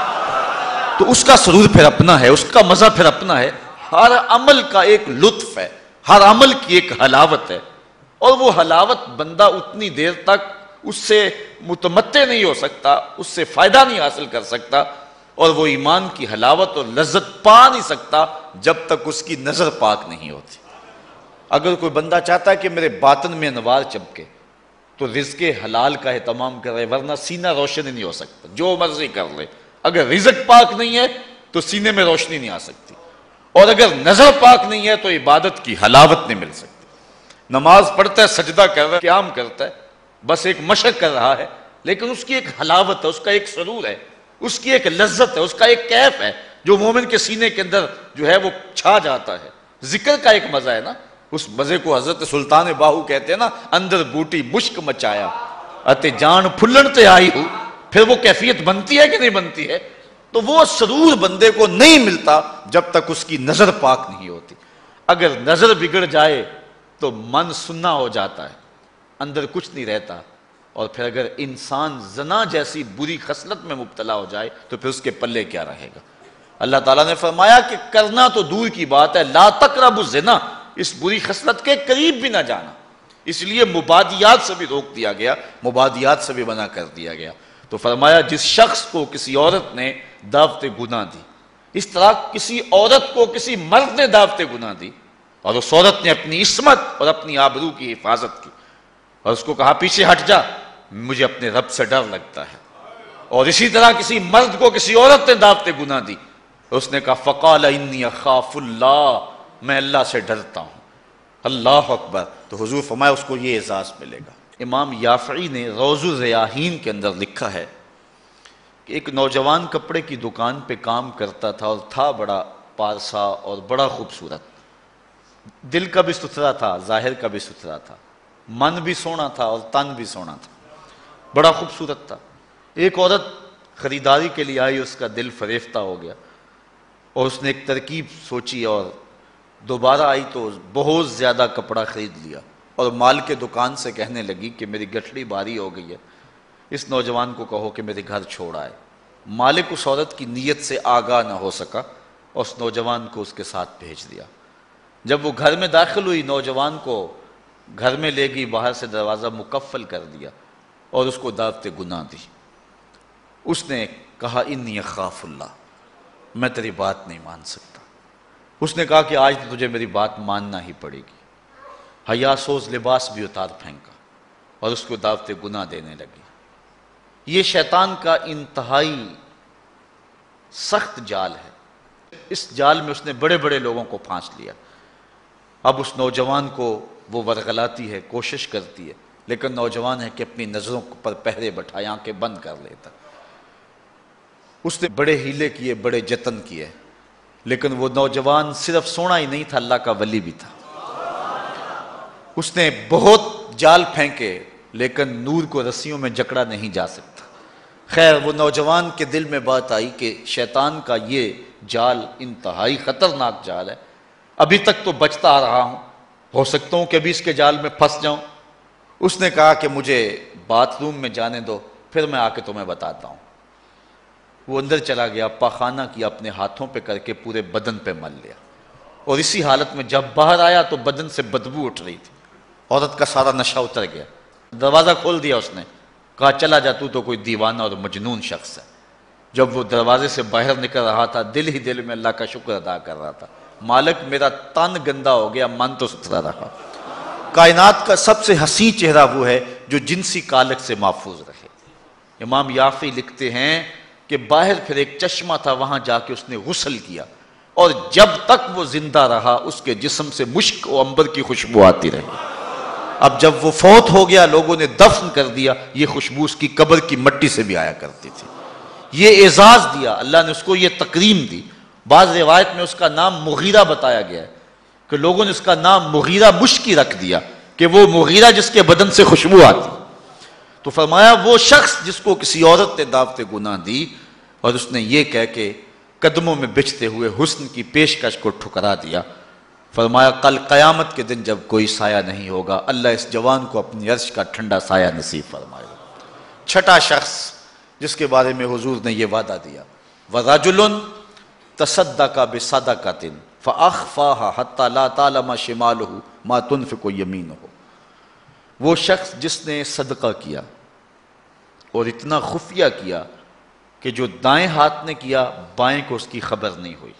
تو اس کا سرور پھر اپنا ہے، اس کا مزہ پھر اپنا ہے۔ ہر عمل کا ایک لطف ہے، ہر عمل کی ایک حلاوت ہے، اور وہ حلاوت بندہ اتنی دیر تک اس سے متمتع نہیں ہو سکتا، اس سے فائدہ نہیں حاصل کر سکتا، اور وہ ایمان کی حلاوت اور لذت پا نہیں سکتا جب تک اس کی نظر پاک نہیں ہوتی۔ اگر کوئی بندہ چاہتا ہے کہ میرے باطن میں انوار چمکے تو رزق حلال کا اہتمام کرے، ورنہ سینہ روشن نہیں ہو سکتا، جو مرضی کر لے، اگر رزق پاک نہیں ہے تو سینے میں روشنی نہیں آ سکتی، اور اگر نظر پاک نہیں ہے تو عبادت کی حلاوت نہیں مل سکتی۔ نماز پڑھتا ہے، سجدہ کر رہا ہے، قیام کرتا ہے، بس ایک مشق کر رہا ہے، لیکن اس کی ایک حلاوت ہے، اس کا ایک سرور ہے، اس کی ایک لذت ہے، اس کا ایک کیف ہے جو مومن کے سینے کے اندر جو ہے وہ چھا جاتا ہے۔ ذکر کا ایک مزہ ہے نا، اس مزے کو حضرت سلطان باہو کہتے ہیں نا، اندر بوٹی مشک مچایا اتے جان پھلن تے آئی ہو، پھر وہ کیفیت بنتی ہے کہ نہیں بنتی ہے؟ تو وہ سرور بندے کو نہیں ملتا جب تک اس کی نظر پاک نہیں ہوتی۔ اگر نظر بگڑ جائے تو من سننا ہو جاتا ہے، اندر کچھ نہیں رہتا، اور پھر اگر انسان زنا جیسی بری خصلت میں مبتلا ہو جائے تو پھر اس کے پلے کیا رہے گا؟ اللہ تعالیٰ نے فرمایا کہ کرنا تو دور کی بات ہے، لا تقربوا الزنا، اس بری خصلت کے قریب بھی نہ جانا، اس لیے مبادیات سے بھی روک دیا گیا، مبادیات سے بھی منع کر دیا گیا۔ تو فرمایا جس شخص کو کسی عورت نے دعوت گناہ دی، اس طرح کسی عورت کو کسی مرد نے دعوت گناہ دی اور اس عورت نے اپنی عصمت اور اپنی آبرو کی حفاظت کی اور اس کو کہا پیچھے ہٹ جا، مجھے اپنے رب سے ڈر لگتا ہے، اور اسی طرح کسی مرد کو کسی عورت نے دعوت گناہ دی، اس نے کہا فقال انی اخاف اللہ، میں اللہ سے ڈرتا ہوں، اللہ اکبر. تو حضور فرمایا اس کو یہ اعزاز ملے گا. امام یافعی نے روض الریاحین کے اندر لکھا ہے کہ ایک نوجوان کپڑے کی دکان پہ کام کرتا تھا اور تھا بڑا پارسا اور بڑا خوبصورت. دل کا بھی ستھرا تھا، ظاہر کا بھی ستھرا تھا، من بھی سونا تھا اور تن بھی سونا تھا، بڑا خوبصورت تھا. ایک عورت خریداری کے لیے آئی، اس کا دل فریفتہ ہو گیا اور اس نے ایک ترکیب سوچی اور دوبارہ آئی تو بہت زیادہ کپڑا خرید لیا اور مال کے دکان سے کہنے لگی کہ میری گٹھڑی بھاری ہو گئی ہے، اس نوجوان کو کہو کہ میرے گھر چھوڑ آئے. مالک اس عورت کی نیت سے آگاہ نہ ہو سکا اور اس نوجوان کو اس کے ساتھ بھیج دیا. جب وہ گھر میں داخل ہوئی، نوجوان کو گھر میں لے گئی، باہر سے دروازہ مقفل کر دیا اور اس کو دعوت گناہ دی. اس نے کہا انی اخاف اللہ، میں تیری بات نہیں مان سکتا. اس نے کہا کہ آج تو تجھے میری بات ماننا ہی پڑے گی. حیا سوز لباس بھی اتار پھینکا اور اس کو دعوت گناہ دینے لگی. یہ شیطان کا انتہائی سخت جال ہے. اس جال میں اس نے بڑے بڑے لوگوں کو پھانس لیا. اب اس نوجوان کو وہ ورغلاتی ہے، کوشش کرتی ہے، لیکن نوجوان ہے کہ اپنی نظروں پر پہرے بٹھائے، آنکھیں بند کر لیتا. اس نے بڑے ہیلے کیے، بڑے جتن کیے، لیکن وہ نوجوان صرف سونا ہی نہیں تھا، اللہ کا ولی بھی تھا. اس نے بہت جال پھینکے لیکن نور کو رسیوں میں جکڑا نہیں جا سکتا. خیر وہ نوجوان کے دل میں بات آئی کہ شیطان کا یہ جال انتہائی خطرناک جال ہے، ابھی تک تو بچتا آ رہا ہوں، ہو سکتا ہوں کہ ابھی اس کے جال میں پھنس جاؤں. اس نے کہا کہ مجھے باتھ روم میں جانے دو، پھر میں آ کے تمہیں بتاتا ہوں. وہ اندر چلا گیا، پاخانہ کیا، اپنے ہاتھوں پہ کر کے پورے بدن پہ مل لیا، اور اسی حالت میں جب باہر آیا تو بدن سے بدبو اٹھ رہی تھی. عورت کا سارا نشہ اتر گیا. دروازہ کھول دیا اس نے، کہا چلا جا، تو تو کوئی دیوانہ اور مجنون شخص ہے. جب وہ دروازے سے باہر نکل رہا تھا، دل ہی دل میں اللہ کا شکر ادا کر رہا تھا، مالک میرا تن گندا ہو گیا، من تو ستھرا رہا. کائنات کا سب سے حسین چہرہ وہ ہے جو جنسی کالک سے محفوظ رہے. امام یافعی لکھتے ہیں کہ باہر پھر ایک چشمہ تھا، وہاں جا کے اس نے غسل کیا، اور جب تک وہ زندہ رہا اس کے جسم سے مشک و عنبر کی خوشبو آتی رہی. اب جب وہ فوت ہو گیا، لوگوں نے دفن کر دیا، یہ خوشبو اس کی قبر کی مٹی سے بھی آیا کرتی تھی. یہ اعزاز دیا اللہ نے اس کو، یہ تکریم دی. بعض روایت میں اس کا نام مغیرہ بتایا گیا ہے کہ لوگوں نے اس کا نام مغیرہ مشکی رکھ دیا کہ وہ مغیرہ جس کے بدن سے خوشبو آتی. تو فرمایا وہ شخص جس کو کسی عورت نے دعوت گناہ دی اور اس نے یہ کہہ کے قدموں میں بچھتے ہوئے حسن کی پیشکش کو ٹھکرا دیا، فرمایا کل قیامت کے دن جب کوئی سایہ نہیں ہوگا، اللہ اس جوان کو اپنی عرش کا ٹھنڈا سایہ نصیب فرمائے گا. چھٹا شخص جس کے بارے میں حضور نے یہ وعدہ دیا، وَرَجُلٌ تَصَدَّقَ بِصَدَقَةٍ فَأَخْفَاهَا حَتَّى لَا تَعْلَمَ شِمَالُهُ مَا تُنْفِقُ يَمِينُهُ. وہ شخص جس نے صدقہ کیا اور اتنا خفیہ کیا کہ جو دائیں ہاتھ نے کیا بائیں کو اس کی خبر نہیں ہوئی.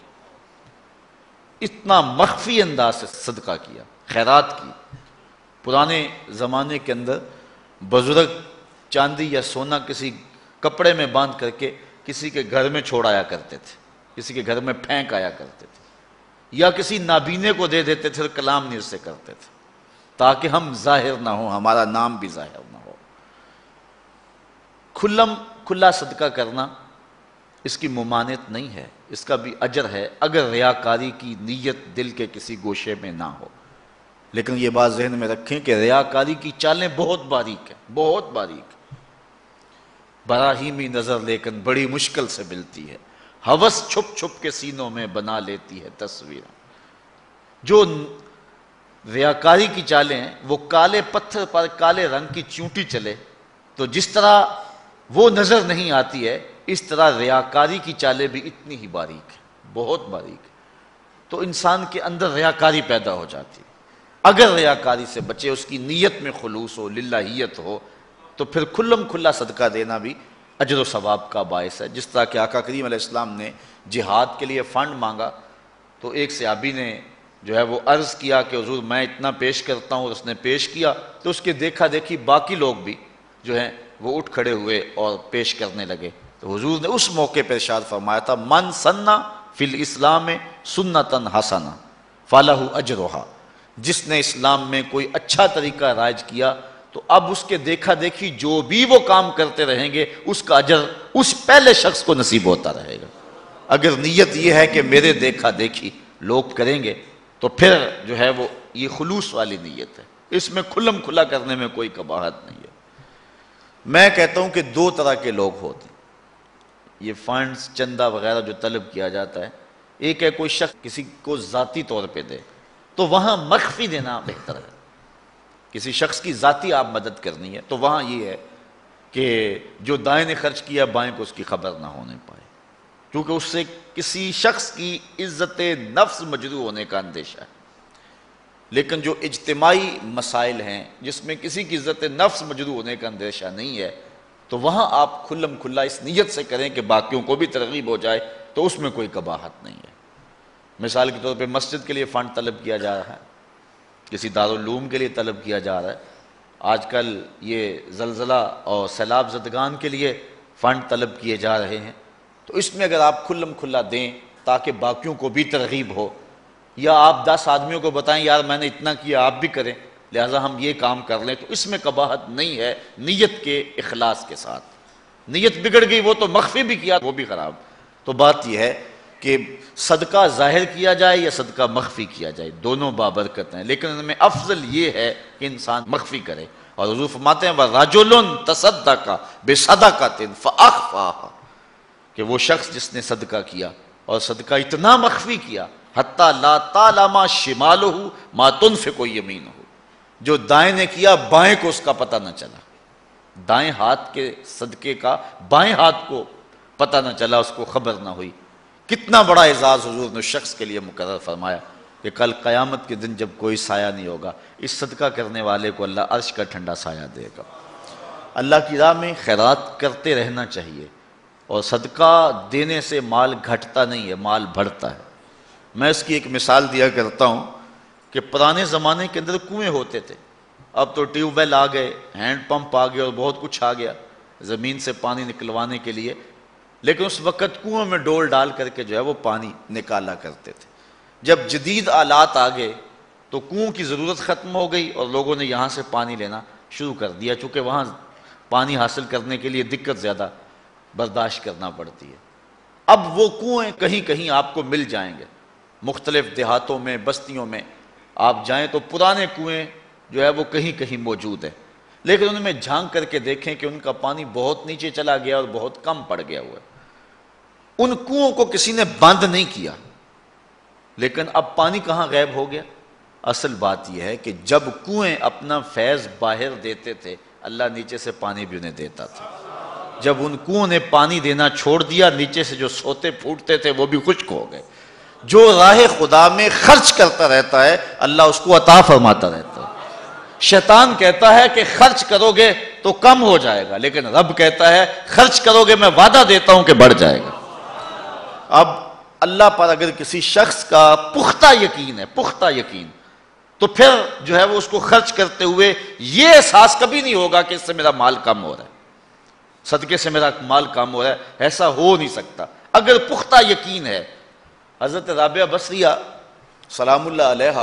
اتنا مخفی انداز سے صدقہ کیا، خیرات کی. پرانے زمانے کے اندر بزرگ چاندی یا سونا کسی کپڑے میں باندھ کر کے کسی کے گھر میں چھوڑ آیا کرتے تھے، کسی کے گھر میں پھینک آیا کرتے تھے، یا کسی نابینے کو دے دیتے تھے، کلام نہیں اس سے کرتے تھے تاکہ ہم ظاہر نہ ہوں، ہمارا نام بھی ظاہر نہ ہو. کھلم کھلا صدقہ کرنا اس کی ممانعت نہیں ہے، اس کا بھی اجر ہے اگر ریاکاری کی نیت دل کے کسی گوشے میں نہ ہو. لیکن یہ بات ذہن میں رکھیں کہ ریاکاری کی چالیں بہت باریک ہیں، بہت باریک. براہیمی نظر لیکن بڑی مشکل سے ملتی ہے، ہوس چھپ چھپ کے سینوں میں بنا لیتی ہے تصویر. جو ریاکاری کی چالیں ہیں وہ کالے پتھر پر کالے رنگ کی چونٹی چلے تو جس طرح وہ نظر نہیں آتی ہے، اس طرح ریاکاری کی چالیں بھی اتنی ہی باریک ہیں، بہت باریک. تو انسان کے اندر ریاکاری پیدا ہو جاتی. اگر ریاکاری سے بچے، اس کی نیت میں خلوص ہو، للہیت ہو، تو پھر کھلم کھلا صدقہ دینا بھی اجر و ثواب کا باعث ہے. جس طرح کہ آقا کریم علیہ السلام نے جہاد کے لیے فنڈ مانگا تو ایک صحابی نے جو ہے وہ عرض کیا کہ حضور میں اتنا پیش کرتا ہوں، اور اس نے پیش کیا تو اس کے دیکھا دیکھی باقی لوگ بھی جو ہیں وہ اٹھ کھڑے ہوئے اور پیش کرنے لگے. تو حضور نے اس موقع پر ارشاد فرمایا تھا من سنہ فی الاسلام سنتاً حسنہ فلہ اجرہا. جس نے اسلام میں کوئی اچھا طریقہ رائج کیا تو اب اس کے دیکھا دیکھی جو بھی وہ کام کرتے رہیں گے اس کا اجر اس پہلے شخص کو نصیب ہوتا رہے گا۔ اگر نیت یہ ہے کہ میرے دیکھا دیکھی لوگ کریں گے تو پھر جو ہے وہ یہ خلوص والی نیت ہے، اس میں کھلم کھلا کرنے میں کوئی قباحت نہیں ہے۔ میں کہتا ہوں کہ دو طرح کے لوگ ہوتے ہیں، یہ فنڈز چندہ وغیرہ جو طلب کیا جاتا ہے، ایک ہے کوئی شخص کسی کو ذاتی طور پہ دے تو وہاں مخفی دینا بہتر ہے۔ کسی شخص کی ذاتی آپ مدد کرنی ہے تو وہاں یہ ہے کہ جو دائیں نے خرچ کیا بائیں کو اس کی خبر نہ ہونے پائے، کیونکہ اس سے کسی شخص کی عزت نفس مجروح ہونے کا اندیشہ ہے۔ لیکن جو اجتماعی مسائل ہیں جس میں کسی کی عزت نفس مجروح ہونے کا اندیشہ نہیں ہے تو وہاں آپ کھلم کھلا اس نیت سے کریں کہ باقیوں کو بھی ترغیب ہو جائے تو اس میں کوئی قباحت نہیں ہے۔ مثال کے طور پہ مسجد کے لیے فنڈ طلب کیا جا رہا ہے، کسی دارالعلوم کے لیے طلب کیا جا رہا ہے، آج کل یہ زلزلہ اور سیلاب زدگان کے لیے فنڈ طلب کیے جا رہے ہیں، تو اس میں اگر آپ کھلم کھلا دیں تاکہ باقیوں کو بھی ترغیب ہو، یا آپ دس آدمیوں کو بتائیں یار میں نے اتنا کیا آپ بھی کریں لہٰذا ہم یہ کام کر لیں، تو اس میں قباحت نہیں ہے نیت کے اخلاص کے ساتھ۔ نیت بگڑ گئی وہ تو مخفی بھی کیا وہ بھی خراب۔ تو بات یہ ہے کہ صدقہ ظاہر کیا جائے یا صدقہ مخفی کیا جائے دونوں بابرکت ہیں، لیکن ان میں افضل یہ ہے کہ انسان مخفی کرے، اور حضور فرماتے ہیں وَرَجُلٌ تَصَدَّقَ بِصَدَقَةٍ فَأَخْفَاهَا، کہ وہ شخص جس نے صدقہ کیا اور صدقہ اتنا مخفی کیا حتیٰ لا تعلم شمالہ ما تنفق یمینہ، جو دائیں نے کیا بائیں کو اس کا پتہ نہ چلا، دائیں ہاتھ کے صدقے کا بائیں ہاتھ کو پتہ نہ چلا، اس کو خبر نہ ہوئی۔ کتنا بڑا اعزاز حضور نے شخص کے لیے مقرر فرمایا کہ کل قیامت کے دن جب کوئی سایہ نہیں ہوگا اس صدقہ کرنے والے کو اللہ عرش کا ٹھنڈا سایہ دے گا۔ اللہ کی راہ میں خیرات کرتے رہنا چاہیے، اور صدقہ دینے سے مال گھٹتا نہیں ہے، مال بڑھتا ہے۔ میں اس کی ایک مثال دیا کرتا ہوں کہ پرانے زمانے کے اندر کنویں ہوتے تھے، اب تو ٹیوب ویل آ گئے، ہینڈ پمپ آ گئے اور بہت کچھ آ گیا زمین سے پانی نکلوانے کے لیے، لیکن اس وقت کنویں میں ڈول ڈال کر کے جو ہے وہ پانی نکالا کرتے تھے۔ جب جدید آلات آ گئے تو کنویں کی ضرورت ختم ہو گئی اور لوگوں نے یہاں سے پانی لینا شروع کر دیا، چونکہ وہاں پانی حاصل کرنے کے لیے دقت زیادہ برداشت کرنا پڑتی ہے۔ اب وہ کنویں کہیں کہیں آپ کو مل جائیں گے، مختلف دیہاتوں میں بستیوں میں آپ جائیں تو پرانے کنویں جو ہے وہ کہیں کہیں موجود ہیں، لیکن ان میں جھانک کر کے دیکھیں کہ ان کا پانی بہت نیچے چلا گیا اور بہت کم پڑ گیا ہوا ہے۔ ان کنووں کو کسی نے بند نہیں کیا، لیکن اب پانی کہاں غائب ہو گیا؟ اصل بات یہ ہے کہ جب کنویں اپنا فیض باہر دیتے تھے اللہ نیچے سے پانی بھی انہیں دیتا تھا، جب ان کنووں نے پانی دینا چھوڑ دیا نیچے سے جو سوتے پھوٹتے تھے وہ بھی خشک ہو گئے۔ جو راہ خدا میں خرچ کرتا رہتا ہے اللہ اس کو عطا فرماتا رہتا ہے۔ شیطان کہتا ہے کہ خرچ کرو گے تو کم ہو جائے گا، لیکن رب کہتا ہے خرچ کرو گے میں وعدہ دیتا ہوں کہ بڑھ جائے گا۔ اب اللہ پر اگر کسی شخص کا پختہ یقین ہے، پختہ یقین، تو پھر جو ہے وہ اس کو خرچ کرتے ہوئے یہ احساس کبھی نہیں ہوگا کہ اس سے میرا مال کم ہو رہا ہے، صدقے سے میرا مال کم ہو رہا ہے، ایسا ہو نہیں سکتا اگر پختہ یقین ہے۔ حضرت رابعہ بصریہ سلام اللہ علیہا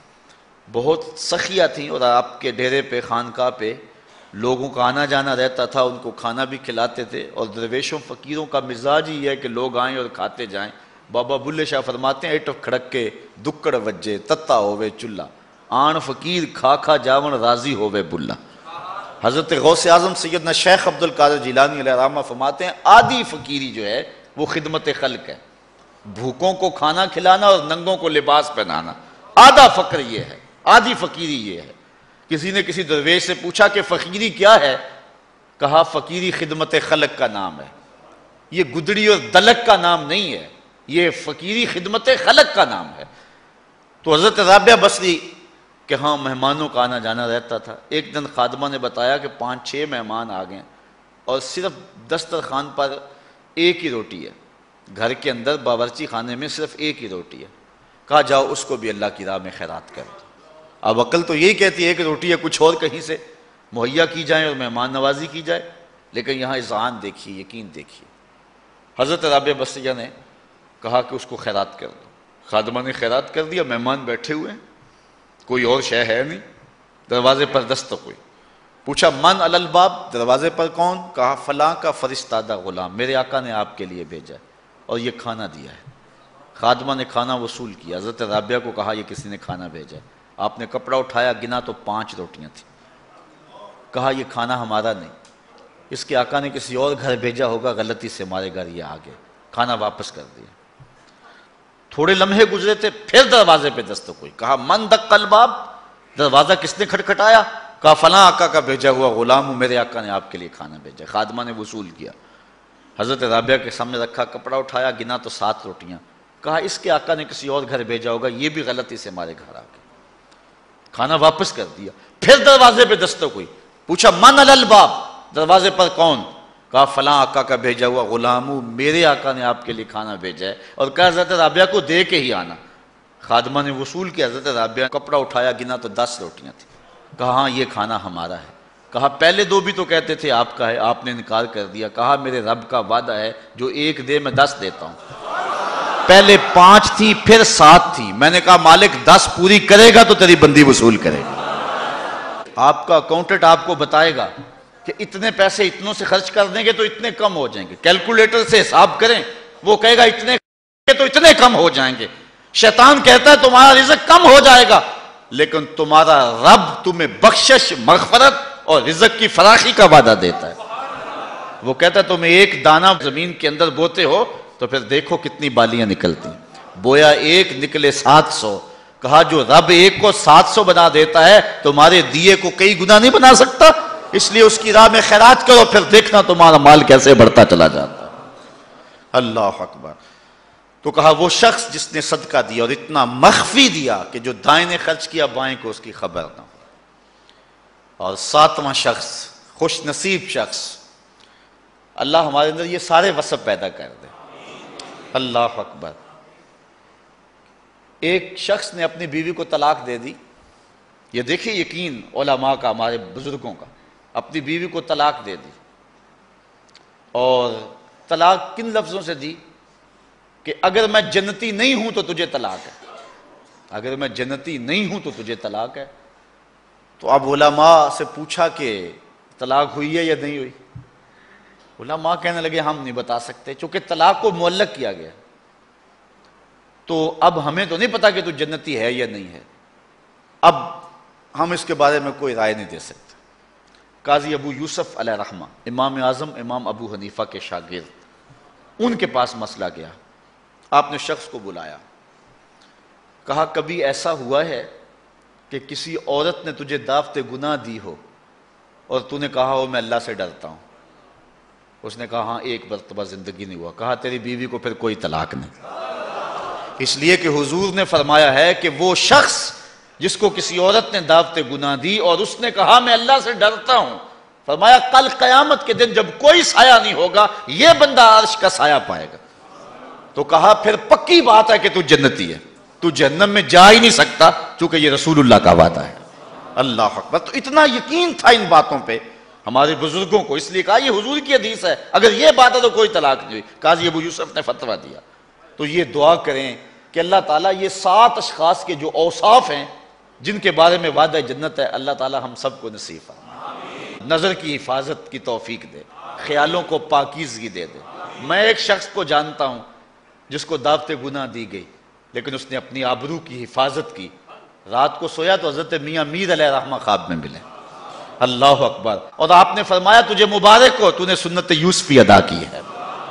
بہت سخیہ تھیں، اور آپ کے ڈیرے پہ خانقاہ پہ لوگوں کا آنا جانا رہتا تھا، ان کو کھانا بھی کھلاتے تھے، اور درویشوں فقیروں کا مزاج ہی ہے کہ لوگ آئیں اور کھاتے جائیں۔ بابا بلے شاہ فرماتے ہیں اٹھ کھڑک کے دکڑ وجے تتا ہووے چلہ، آن فقیر کھا کھا جاون راضی ہووے بلہ۔ حضرت غوث اعظم سیدنا شیخ عبد القادر جیلانی علیہ الرحمہ فرماتے ہیں آدھی فقیری جو ہے وہ خدمت خلق ہے، بھوکوں کو کھانا کھلانا اور ننگوں کو لباس پہنانا، آدھا فقر یہ ہے، آدھی فقیری یہ ہے۔ کسی نے کسی درویش سے پوچھا کہ فقیری کیا ہے؟ کہا فقیری خدمت خلق کا نام ہے، یہ گدڑی اور دلک کا نام نہیں ہے، یہ فقیری خدمت خلق کا نام ہے۔ تو حضرت رابعہ بصری کہ ہاں مہمانوں کا آنا جانا رہتا تھا، ایک دن خادمہ نے بتایا کہ پانچ چھ مہمان آ گئے اور صرف دسترخوان پر ایک ہی روٹی ہے، گھر کے اندر باورچی خانے میں صرف ایک ہی روٹی ہے۔ کہا جاؤ اس کو بھی اللہ کی راہ میں خیرات کر دو۔ اب عقل تو یہی کہتی ہے کہ روٹی ہے کچھ اور کہیں سے مہیا کی جائے اور مہمان نوازی کی جائے، لیکن یہاں اذعان دیکھیے، یقین دیکھیے۔ حضرت رابعہ بصریہ نے کہا کہ اس کو خیرات کر دو، خادمہ نے خیرات کر دیا، مہمان بیٹھے ہوئے ہیں، کوئی اور شے ہے نہیں، دروازے پر دستک ہوئی. پوچھا من علی الباب، دروازے پر کون؟ کہا فلاں کا فرستادہ غلام، میرے آقا نے آپ کے لیے بھیجا ہے اور یہ کھانا دیا ہے. خادمہ نے کھانا وصول کیا، حضرت رابعہ کو کہا یہ کسی نے کھانا بھیجا ہے. آپ نے کپڑا اٹھایا، گنا تو پانچ روٹیاں تھیں. کہا یہ کھانا ہمارا نہیں، اس کے آقا نے کسی اور گھر بھیجا ہوگا، غلطی سے ہمارے گھر یہ آ گیا. کھانا واپس کر دیا. تھوڑے لمحے گزرے تھے، پھر دروازے پہ دستک ہوئی. کہا من دق الباب، دروازہ کس نے کھٹکھٹایا؟ کہا فلاں آقا کا بھیجا ہوا غلام ہوں، میرے آقا نے آپ کے لیے کھانا بھیجا. خادمہ نے وصول کیا، حضرت رابعہ کے سامنے رکھا، کپڑا اٹھایا، گنا تو سات روٹیاں. کہا اس کے آقا نے کسی اور گھر بھیجا ہوگا، یہ بھی غلطی سے ہمارے گھر آ گیا. کھانا واپس کر دیا. پھر دروازے پہ دستک ہوئی. پوچھا من علی الباب، دروازے پر کون؟ کہا فلاں آقا کا بھیجا ہوا غلام ہوں، میرے آقا نے آپ کے لیے کھانا بھیجا ہے اور کہا حضرت رابعہ کو دے کے ہی آنا. خادمہ نے وصول کیا، حضرت رابعہ کپڑا اٹھایا، گنا تو دس روٹیاں تھیں. کہا ہاں یہ کھانا ہمارا ہے. کہا پہلے دو بھی تو کہتے تھے آپ کا ہے، آپ نے انکار کر دیا. کہا میرے رب کا وعدہ ہے جو ایک دے میں دس دیتا ہوں. پہلے پانچ تھی پھر سات تھی، میں نے کہا مالک دس پوری کرے گا تو تیری بندی وصول کرے گا. آپ کا اکاؤنٹنٹ آپ کو بتائے گا کہ اتنے پیسے اتنوں سے خرچ کر دیں گے تو اتنے کم ہو جائیں گے. کیلکولیٹر سے حساب کریں، وہ کہے گا اتنے تو اتنے کم ہو جائیں گے. شیطان کہتا ہے تمہارا رزق کم ہو جائے گا، لیکن تمہارا رب تمہیں بخشش، مغفرت اور رزق کی فراخی کا وعدہ دیتا ہے. وہ کہتا ہے تمہیں ایک دانہ زمین کے اندر بوتے ہو تو پھر دیکھو کتنی بالیاں نکلتی. بویا ایک نکلے سات سو. کہا جو رب ایک کو سات سو بنا دیتا ہے تمہارے دیے کو کئی گنا نہیں بنا سکتا، اس لیے اس کی راہ میں خیرات کرو، پھر دیکھنا تمہارا مال کیسے بڑھتا چلا جاتا ہے. اللہ اکبر. تو کہا وہ شخص جس نے صدقہ دیا اور اتنا مخفی دیا کہ جو دائیں نے خرچ کیا بائیں کو اس کی خبر نہ ہو. اور ساتواں شخص، خوش نصیب شخص، اللہ ہمارے اندر یہ سارے وصف پیدا کر دے. اللہ اکبر. ایک شخص نے اپنی بیوی کو طلاق دے دی. یہ دیکھیں یقین علماء کا، ہمارے بزرگوں کا. اپنی بیوی کو طلاق دے دی، اور طلاق کن لفظوں سے دی؟ کہ اگر میں جنتی نہیں ہوں تو تجھے طلاق ہے، اگر میں جنتی نہیں ہوں تو تجھے طلاق ہے. تو اب علماء سے پوچھا کہ طلاق ہوئی ہے یا نہیں ہوئی؟ علماء کہنے لگے ہم نہیں بتا سکتے، چونکہ طلاق کو معلق کیا گیا تو اب ہمیں تو نہیں پتا کہ تو جنتی ہے یا نہیں ہے، اب ہم اس کے بارے میں کوئی رائے نہیں دے سکتے. قاضی ابو یوسف علیہ رحمہ، امام اعظم امام ابو حنیفہ کے شاگرد، ان کے پاس مسئلہ گیا. آپ نے شخص کو بلایا، کہا کبھی ایسا ہوا ہے کہ کسی عورت نے تجھے دعوت گناہ دی ہو اور تو نے کہا ہو میں اللہ سے ڈرتا ہوں؟ اس نے کہا ہاں ایک مرتبہ زندگی نہیں ہوا. کہا تیری بیوی کو پھر کوئی طلاق نہیں، اس لیے کہ حضور نے فرمایا ہے کہ وہ شخص جس کو کسی عورت نے دعوت گناہ دی اور اس نے کہا میں اللہ سے ڈرتا ہوں، فرمایا کل قیامت کے دن جب کوئی سایہ نہیں ہوگا یہ بندہ عرش کا سایہ پائے گا. تو کہا پھر پکی بات ہے کہ تو جنتی ہے، تو جہنم میں جا ہی نہیں سکتا چونکہ یہ رسول اللہ کا وعدہ ہے. اللہ اکبر. تو اتنا یقین تھا ان باتوں پہ ہمارے بزرگوں کو، اس لیے کہا یہ حضور کی حدیث ہے، اگر یہ بات ہے تو کوئی طلاق نہیں ہوئی. قاضی ابو یوسف نے فتویٰ دیا. تو یہ دعا کریں کہ اللہ تعالیٰ یہ سات اشخاص کے جو اوصاف ہیں جن کے بارے میں وعدہ جنت ہے، اللہ تعالیٰ ہم سب کو نصیب فرمائے. نظر کی حفاظت کی توفیق دے، خیالوں کو پاکیزگی دے دے. میں ایک شخص کو جانتا ہوں جس کو دعوت گناہ دی گئی لیکن اس نے اپنی آبرو کی حفاظت کی. رات کو سویا تو حضرت میاں میر علیہ رحمہ خواب میں ملے. اللہ اکبر. اور آپ نے فرمایا تجھے مبارک ہو، تو نے سنت یوسفی ادا کی ہے.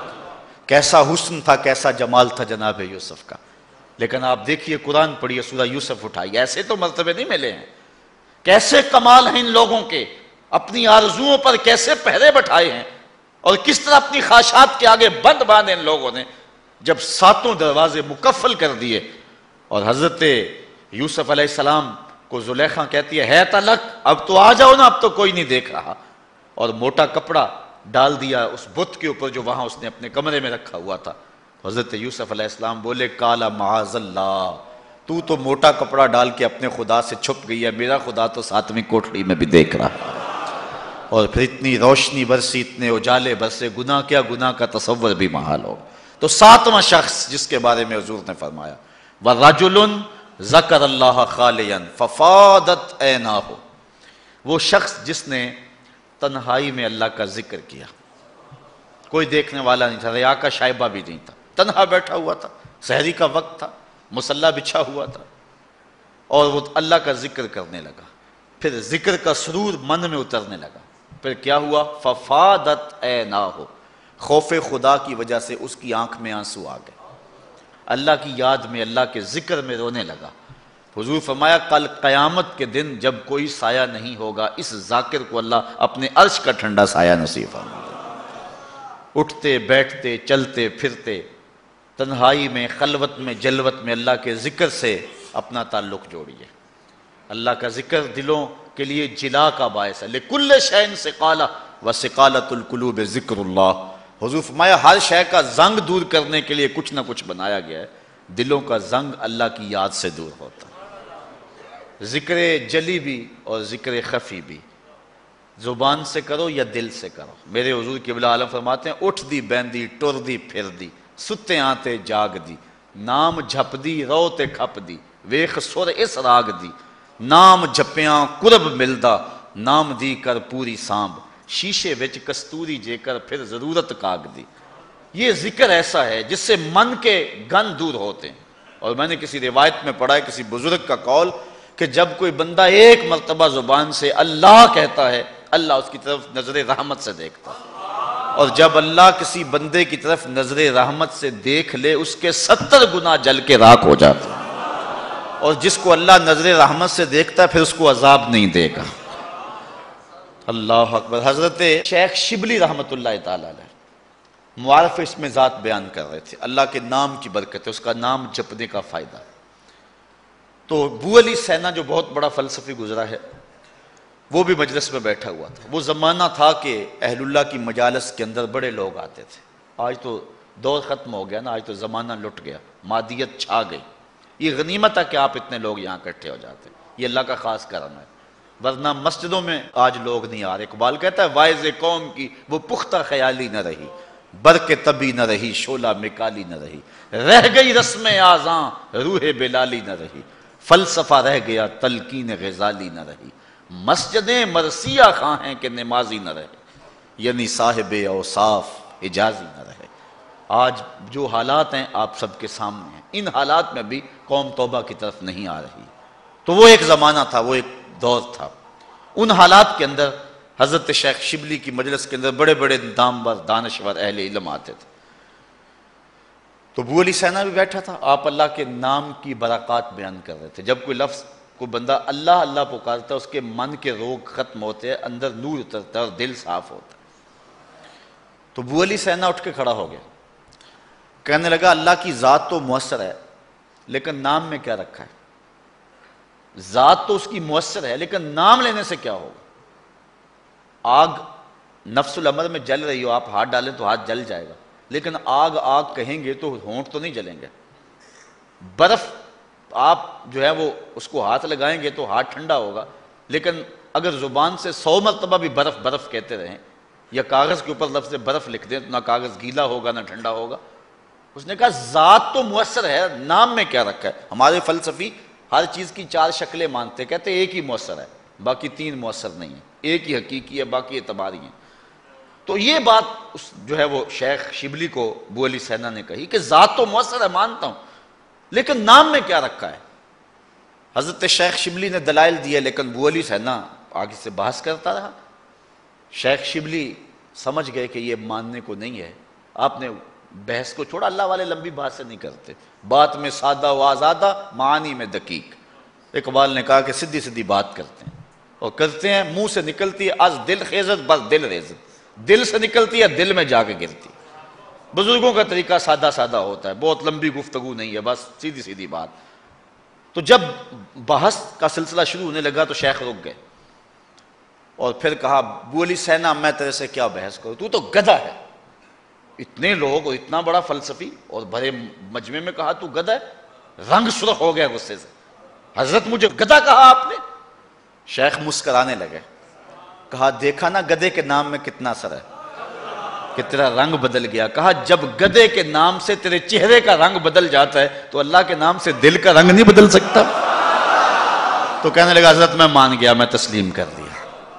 کیسا حسن تھا، کیسا جمال تھا جناب یوسف کا. لیکن آپ دیکھیے قرآن پڑھیے، سورہ یوسف اٹھائی، ایسے تو مرتبے نہیں ملے ہیں. کیسے کمال ہیں ان لوگوں کے، اپنی آرزوؤں پر کیسے پہرے بٹھائے ہیں اور کس طرح اپنی خواہشات کے آگے بند باندھے ان لوگوں نے. جب ساتوں دروازے مکفل کر دیے اور حضرت یوسف علیہ السلام کو زلیخا کہتی ہے ہے تلک، اب تو آ جاؤ نا، اب تو کوئی نہیں دیکھ رہا، اور موٹا کپڑا ڈال دیا اس بت کے اوپر جو وہاں اس نے اپنے کمرے میں رکھا ہوا تھا. حضرت یوسف علیہ السلام بولے کالا معاذ اللہ، تو تو موٹا کپڑا ڈال کے اپنے خدا سے چھپ گئی ہے، میرا خدا تو ساتویں کوٹھڑی میں بھی دیکھ رہا ہے. اور پھر اتنی روشنی برسی، اتنے اجالے برسے، گناہ کیا گناہ کا تصور بھی محال ہو. تو ساتواں شخص جس کے بارے میں حضور نے فرمایا وَرَجُلٌ ذکر اللہ خالیا ففاضت عیناہ، وہ شخص جس نے تنہائی میں اللہ کا ذکر کیا، کوئی دیکھنے والا نہیں تھا، ریا کا شائبہ بھی نہیں تھا، تنہا بیٹھا ہوا تھا، سحری کا وقت تھا، مصلی بچھا ہوا تھا، اور وہ اللہ کا ذکر کرنے لگا، پھر ذکر کا سرور من میں اترنے لگا، پھر کیا ہوا؟ ففاضت عیناہ، خوف خدا کی وجہ سے اس کی آنکھ میں آنسو آ گئے، اللہ کی یاد میں، اللہ کے ذکر میں رونے لگا۔ حضور فرمایا کل قیامت کے دن جب کوئی سایہ نہیں ہوگا، اس ذاکر کو اللہ اپنے عرش کا ٹھنڈا سایہ نصیب فرمائے گا۔ اٹھتے بیٹھتے چلتے پھرتے تنہائی میں، خلوت میں، جلوت میں اللہ کے ذکر سے اپنا تعلق جوڑیے۔ اللہ کا ذکر دلوں کے لیے جلا کا باعث ہے۔ لِكُلِّ شَيْءٍ سِقَالَةٌ وَسِقَالَةُ الْقُلُوبِ ذِكْرُ اللَّهِ۔ حضور فرمایا ہر شے کا زنگ دور کرنے کے لیے کچھ نہ کچھ بنایا گیا ہے، دلوں کا زنگ اللہ کی یاد سے دور ہوتا ہے۔ ذکر جلی بھی اور ذکر خفی بھی زبان سے کرو یا دل سے کرو۔ میرے حضور قبلہ عالم فرماتے ہیں اٹھ دی بیندی ٹر دی پھر دی، ستے آتے جاگ دی، نام جھپ دی رو تے کھپ دی، ویخ سر اس راگ دی، نام جھپیاں قرب ملدا، نام دی کر پوری سانب، شیشے وچ کستوری جے کر پھر ضرورت کاغ دی۔ یہ ذکر ایسا ہے جس سے من کے گن دور ہوتے ہیں۔ اور میں نے کسی روایت میں پڑھا ہے، کسی بزرگ کا قول، کہ جب کوئی بندہ ایک مرتبہ زبان سے اللہ کہتا ہے، اللہ اس کی طرف نظر رحمت سے دیکھتا ہے، اور جب اللہ کسی بندے کی طرف نظر رحمت سے دیکھ لے اس کے ستر گنا جل کے راکھ ہو جاتا ہے، اور جس کو اللہ نظر رحمت سے دیکھتا ہے پھر اس کو عذاب نہیں دے گا۔ اللہ اکبر۔ حضرت شیخ شبلی رحمۃ اللہ تعالی علیہ معارف اس میں ذات بیان کر رہے تھے، اللہ کے نام کی برکت ہے، اس کا نام جپنے کا فائدہ۔ تو بو علی سینا جو بہت بڑا فلسفی گزرا ہے، وہ بھی مجلس میں بیٹھا ہوا تھا۔ وہ زمانہ تھا کہ اہل اللہ کی مجالس کے اندر بڑے لوگ آتے تھے۔ آج تو دور ختم ہو گیا نا، آج تو زمانہ لٹ گیا، مادیت چھا گئی۔ یہ غنیمت ہے کہ آپ اتنے لوگ یہاں اکٹھے ہو جاتے ہیں، یہ اللہ کا خاص کرم ہے، ورنہ مسجدوں میں آج لوگ نہیں آ رہے۔ اقبال کہتا ہے واعظ قوم کی وہ پختہ خیالی نہ رہی، برق طبی نہ رہی، شعلہ مکالی نہ رہی، رہ گئی رسم آذاں روح بلالی نہ رہی، فلسفہ رہ گیا تلقین غزالی نہ رہی، مسجدیں مرثیہ خواہ ہیں کہ نمازی نہ رہے، یعنی صاحب اوصاف اجازی نہ رہے۔ آج جو حالات ہیں آپ سب کے سامنے ہیں، ان حالات میں بھی قوم توبہ کی طرف نہیں آ رہی۔ تو وہ ایک زمانہ تھا، وہ ایک دور تھا۔ ان حالات کے اندر حضرت شیخ شبلی کی مجلس کے اندر بڑے بڑے دامور دانشور اہل علم آتے تھے۔ تو بو علی سینا بھی بیٹھا تھا، آپ اللہ کے نام کی برکات بیان کر رہے تھے۔ جب کوئی لفظ کوئی بندہ اللہ اللہ پکارتا ہے، اس کے من کے روگ ختم ہوتے ہیں، اندر نور اترتا ہے اور دل صاف ہوتا ہے۔ تو بو علی سینا اٹھ کے کھڑا ہو گیا، کہنے لگا اللہ کی ذات تو مؤثر ہے لیکن نام میں کیا رکھا ہے؟ ذات تو اس کی مؤثر ہے لیکن نام لینے سے کیا ہوگا؟ آگ نفس الامر میں جل رہی ہو، آپ ہاتھ ڈالیں تو ہاتھ جل جائے گا، لیکن آگ آگ کہیں گے تو ہونٹ تو نہیں جلیں گے۔ برف آپ جو ہے وہ اس کو ہاتھ لگائیں گے تو ہاتھ ٹھنڈا ہوگا، لیکن اگر زبان سے سو مرتبہ بھی برف برف کہتے رہیں یا کاغذ کے اوپر لفظ برف لکھ دیں تو نہ کاغذ گیلا ہوگا نہ ٹھنڈا ہوگا۔ اس نے کہا ذات تو مؤثر ہے، نام میں کیا رکھا ہے؟ ہمارے فلسفی ہر چیز کی چار شکلیں مانتے، کہتے ایک ہی مؤثر ہے باقی تین مؤثر نہیں ہے، ایک ہی حقیقی ہے باقی اعتباری ہیں۔ تو یہ بات اس جو ہے وہ شیخ شبلی کو بو علی سینا نے کہی کہ ذات تو مؤثر ہے مانتا ہوں لیکن نام میں کیا رکھا ہے؟ حضرت شیخ شبلی نے دلائل دیے لیکن بو علی سینا آگے سے بحث کرتا رہا۔ شیخ شبلی سمجھ گئے کہ یہ ماننے کو نہیں ہے، آپ نے بحث کو چھوڑا، اللہ والے لمبی بات سے نہیں کرتے، بات میں سادہ و آزادہ، معانی میں دقیق۔ اقبال نے کہا کہ سیدھی سیدھی بات کرتے ہیں، اور کرتے ہیں منہ سے نکلتی ہے از دل خیزت بس دل ریزت، دل سے نکلتی ہے دل میں جا کے گرتی۔ بزرگوں کا طریقہ سادہ سادہ ہوتا ہے، بہت لمبی گفتگو نہیں ہے، بس سیدھی سیدھی بات۔ تو جب بحث کا سلسلہ شروع ہونے لگا تو شیخ رک گئے اور پھر کہا بو علی سینا میں تیرے سے کیا بحث کروں، تو تو گدھا ہے۔ اتنے لوگ اور اتنا بڑا فلسفی اور بڑے مجمع میں کہا تو گدھا ہے، رنگ سرخ ہو گیا غصے سے۔ حضرت مجھے گدھا کہا آپ نے؟ شیخ مسکرانے لگے، کہا دیکھا نا گدھے کے نام میں کتنا اثر ہے، کہ تیرا رنگ بدل گیا. کہا جب گدھے کے نام سے تیرے چہرے کا رنگ بدل جاتا ہے تو اللہ کے نام سے دل کا رنگ نہیں بدل سکتا. تو کہنے لگا حضرت میں مان گیا, میں تسلیم کر لیا.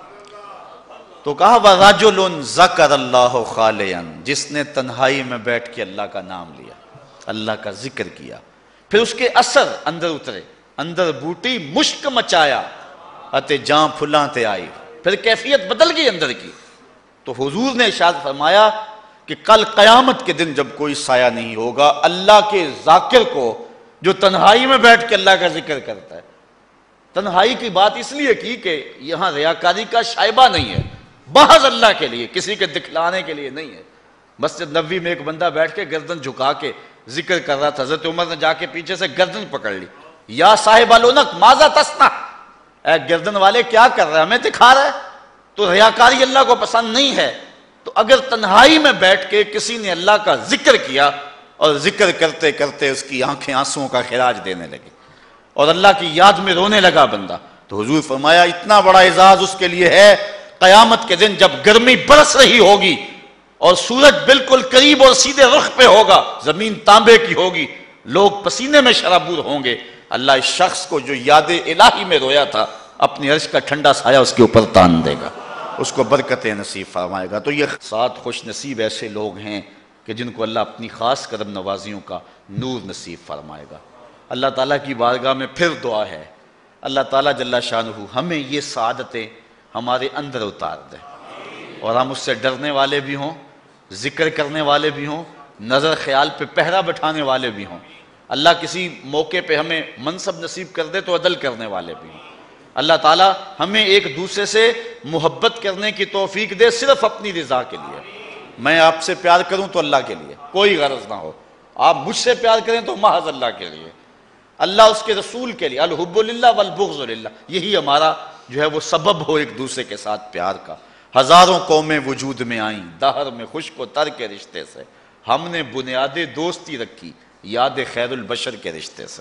تو کہا وَرَجُلٌ ذَكَرَ اللَّهُ خَالِيًا, جس نے تنہائی میں بیٹھ کے اللہ کا نام لیا, اللہ کا ذکر کیا, پھر اس کے اثر اندر اترے, اندر بوٹی مشک مچایا اتے جاں پھلاں تے آئی, پھر کیفیت بدل گئی اندر کی. تو حضور نے ارشاد فرمایا کہ کل قیامت کے دن جب کوئی سایہ نہیں ہوگا اللہ کے ذاکر کو جو تنہائی میں بیٹھ کے اللہ کا ذکر کرتا ہے. تنہائی کی بات اس لیے کی کہ یہاں ریاکاری کا شائبہ نہیں ہے, محض اللہ کے لیے, کسی کے دکھلانے کے لیے نہیں ہے. مسجد نبوی میں ایک بندہ بیٹھ کے گردن جھکا کے ذکر کر رہا تھا, حضرت عمر نے جا کے پیچھے سے گردن پکڑ لی, یا صاحب العنق ماذا تصنع, اے گردن والے کیا کر رہا ہے, ہمیں دکھا رہا ہے. تو ریاکاری اللہ کو پسند نہیں ہے. تو اگر تنہائی میں بیٹھ کے کسی نے اللہ کا ذکر کیا اور ذکر کرتے کرتے اس کی آنکھیں آنسوؤں کا خراج دینے لگی اور اللہ کی یاد میں رونے لگا بندہ, تو حضور فرمایا اتنا بڑا اعزاز اس کے لیے ہے قیامت کے دن جب گرمی برس رہی ہوگی اور سورج بالکل قریب اور سیدھے رخ پہ ہوگا, زمین تانبے کی ہوگی, لوگ پسینے میں شرابور ہوں گے, اللہ اس شخص کو جو یاد الہی میں رویا تھا اپنی عرش کا ٹھنڈا سایہ اس کے اوپر تان دے گا, اس کو برکتیں نصیب فرمائے گا. تو یہ سات خوش نصیب ایسے لوگ ہیں کہ جن کو اللہ اپنی خاص کرم نوازیوں کا نور نصیب فرمائے گا. اللہ تعالیٰ کی بارگاہ میں پھر دعا ہے, اللہ تعالیٰ جل شانہ ہمیں یہ سعادتیں ہمارے اندر اتار دے اور ہم اس سے ڈرنے والے بھی ہوں, ذکر کرنے والے بھی ہوں, نظر خیال پہ پہرا بٹھانے والے بھی ہوں. اللہ کسی موقع پہ ہمیں منصب نصیب کر دے تو عدل کرنے والے بھی ہوں. اللہ تعالیٰ ہمیں ایک دوسرے سے محبت کرنے کی توفیق دے صرف اپنی رضا کے لیے. میں آپ سے پیار کروں تو اللہ کے لیے, کوئی غرض نہ ہو. آپ مجھ سے پیار کریں تو محض اللہ کے لیے, اللہ اس کے رسول کے لیے. الحب للہ والبغض للہ, یہی ہمارا جو ہے وہ سبب ہو ایک دوسرے کے ساتھ پیار کا. ہزاروں قومیں وجود میں آئیں دہر میں خشک و تر کے رشتے سے, ہم نے بنیاد دوستی رکھی یاد خیر البشر کے رشتے سے.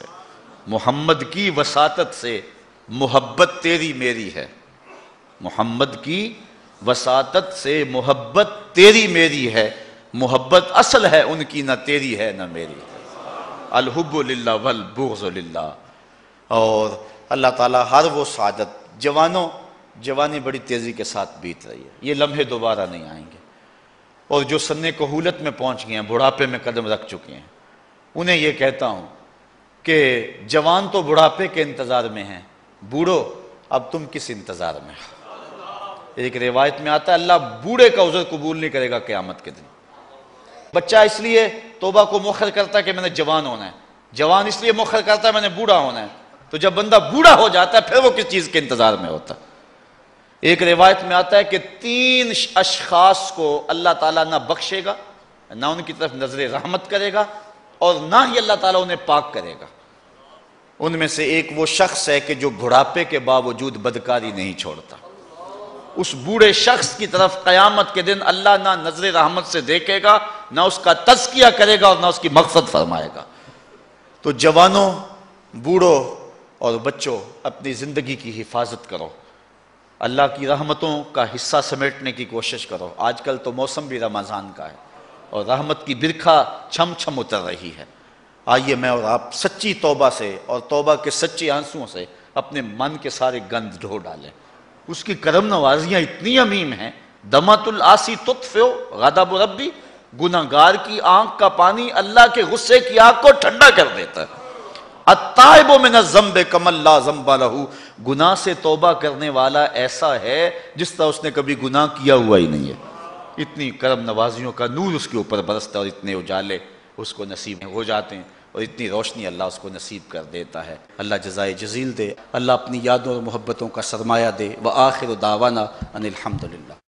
محمد کی وساطت سے محبت تیری میری ہے, محمد کی وساطت سے محبت تیری میری ہے, محبت اصل ہے ان کی نہ تیری ہے نہ میری ہے. الحب للہ والبغض للہ. اور اللہ تعالیٰ ہر وہ سعادت, جوانوں جوانی بڑی تیزی کے ساتھ بیت رہی ہے, یہ لمحے دوبارہ نہیں آئیں گے, اور جو سن کہولت میں پہنچ گئے ہیں, بڑھاپے میں قدم رکھ چکے ہیں, انہیں یہ کہتا ہوں کہ جوان تو بڑھاپے کے انتظار میں ہیں, بوڑھو اب تم کس انتظار میں. ایک روایت میں آتا ہے اللہ بوڑھے کا عذر قبول نہیں کرے گا قیامت کے دن. بچہ اس لیے توبہ کو مؤخر کرتا ہے کہ میں نے جوان ہونا ہے, جوان اس لیے مؤخر کرتا ہے میں نے بوڑھا ہونا ہے, تو جب بندہ بوڑھا ہو جاتا ہے پھر وہ کس چیز کے انتظار میں ہوتا ہے. ایک روایت میں آتا ہے کہ تین اشخاص کو اللہ تعالیٰ نہ بخشے گا, نہ ان کی طرف نظر رحمت کرے گا, اور نہ ہی اللہ تعالیٰ انہیں پاک کرے گا. ان میں سے ایک وہ شخص ہے کہ جو بڑھاپے کے باوجود بدکاری نہیں چھوڑتا. اس بوڑھے شخص کی طرف قیامت کے دن اللہ نہ نظر رحمت سے دیکھے گا, نہ اس کا تزکیہ کرے گا اور نہ اس کی مغفرت فرمائے گا. تو جوانوں, بوڑھوں اور بچوں, اپنی زندگی کی حفاظت کرو, اللہ کی رحمتوں کا حصہ سمیٹنے کی کوشش کرو. آج کل تو موسم بھی رمضان کا ہے اور رحمت کی برکھا چھم چھم اتر رہی ہے. آئیے میں اور آپ سچی توبہ سے اور توبہ کے سچے آنسوؤں سے اپنے من کے سارے گند دھو ڈالیں. اس کی کرم نوازیاں اتنی عمیم ہیں, دمت العاصی تطفئ غضب ربی, گناہ گار کی آنکھ کا پانی اللہ کے غصے کی آگ کو ٹھنڈا کر دیتا ہے. التائب من الذنب کمن لا ذنب لہ, گناہ سے توبہ کرنے والا ایسا ہے جس طرح اس نے کبھی گناہ کیا ہوا ہی نہیں ہے. اتنی کرم نوازیوں کا نور اس کے اوپر برستا ہے اور اتنے اجالے اس کو نصیب ہو جاتے ہیں اور اتنی روشنی اللہ اس کو نصیب کر دیتا ہے. اللہ جزائے جزیل دے, اللہ اپنی یادوں اور محبتوں کا سرمایہ دے. وآخر دعوانا ان الحمدللہ.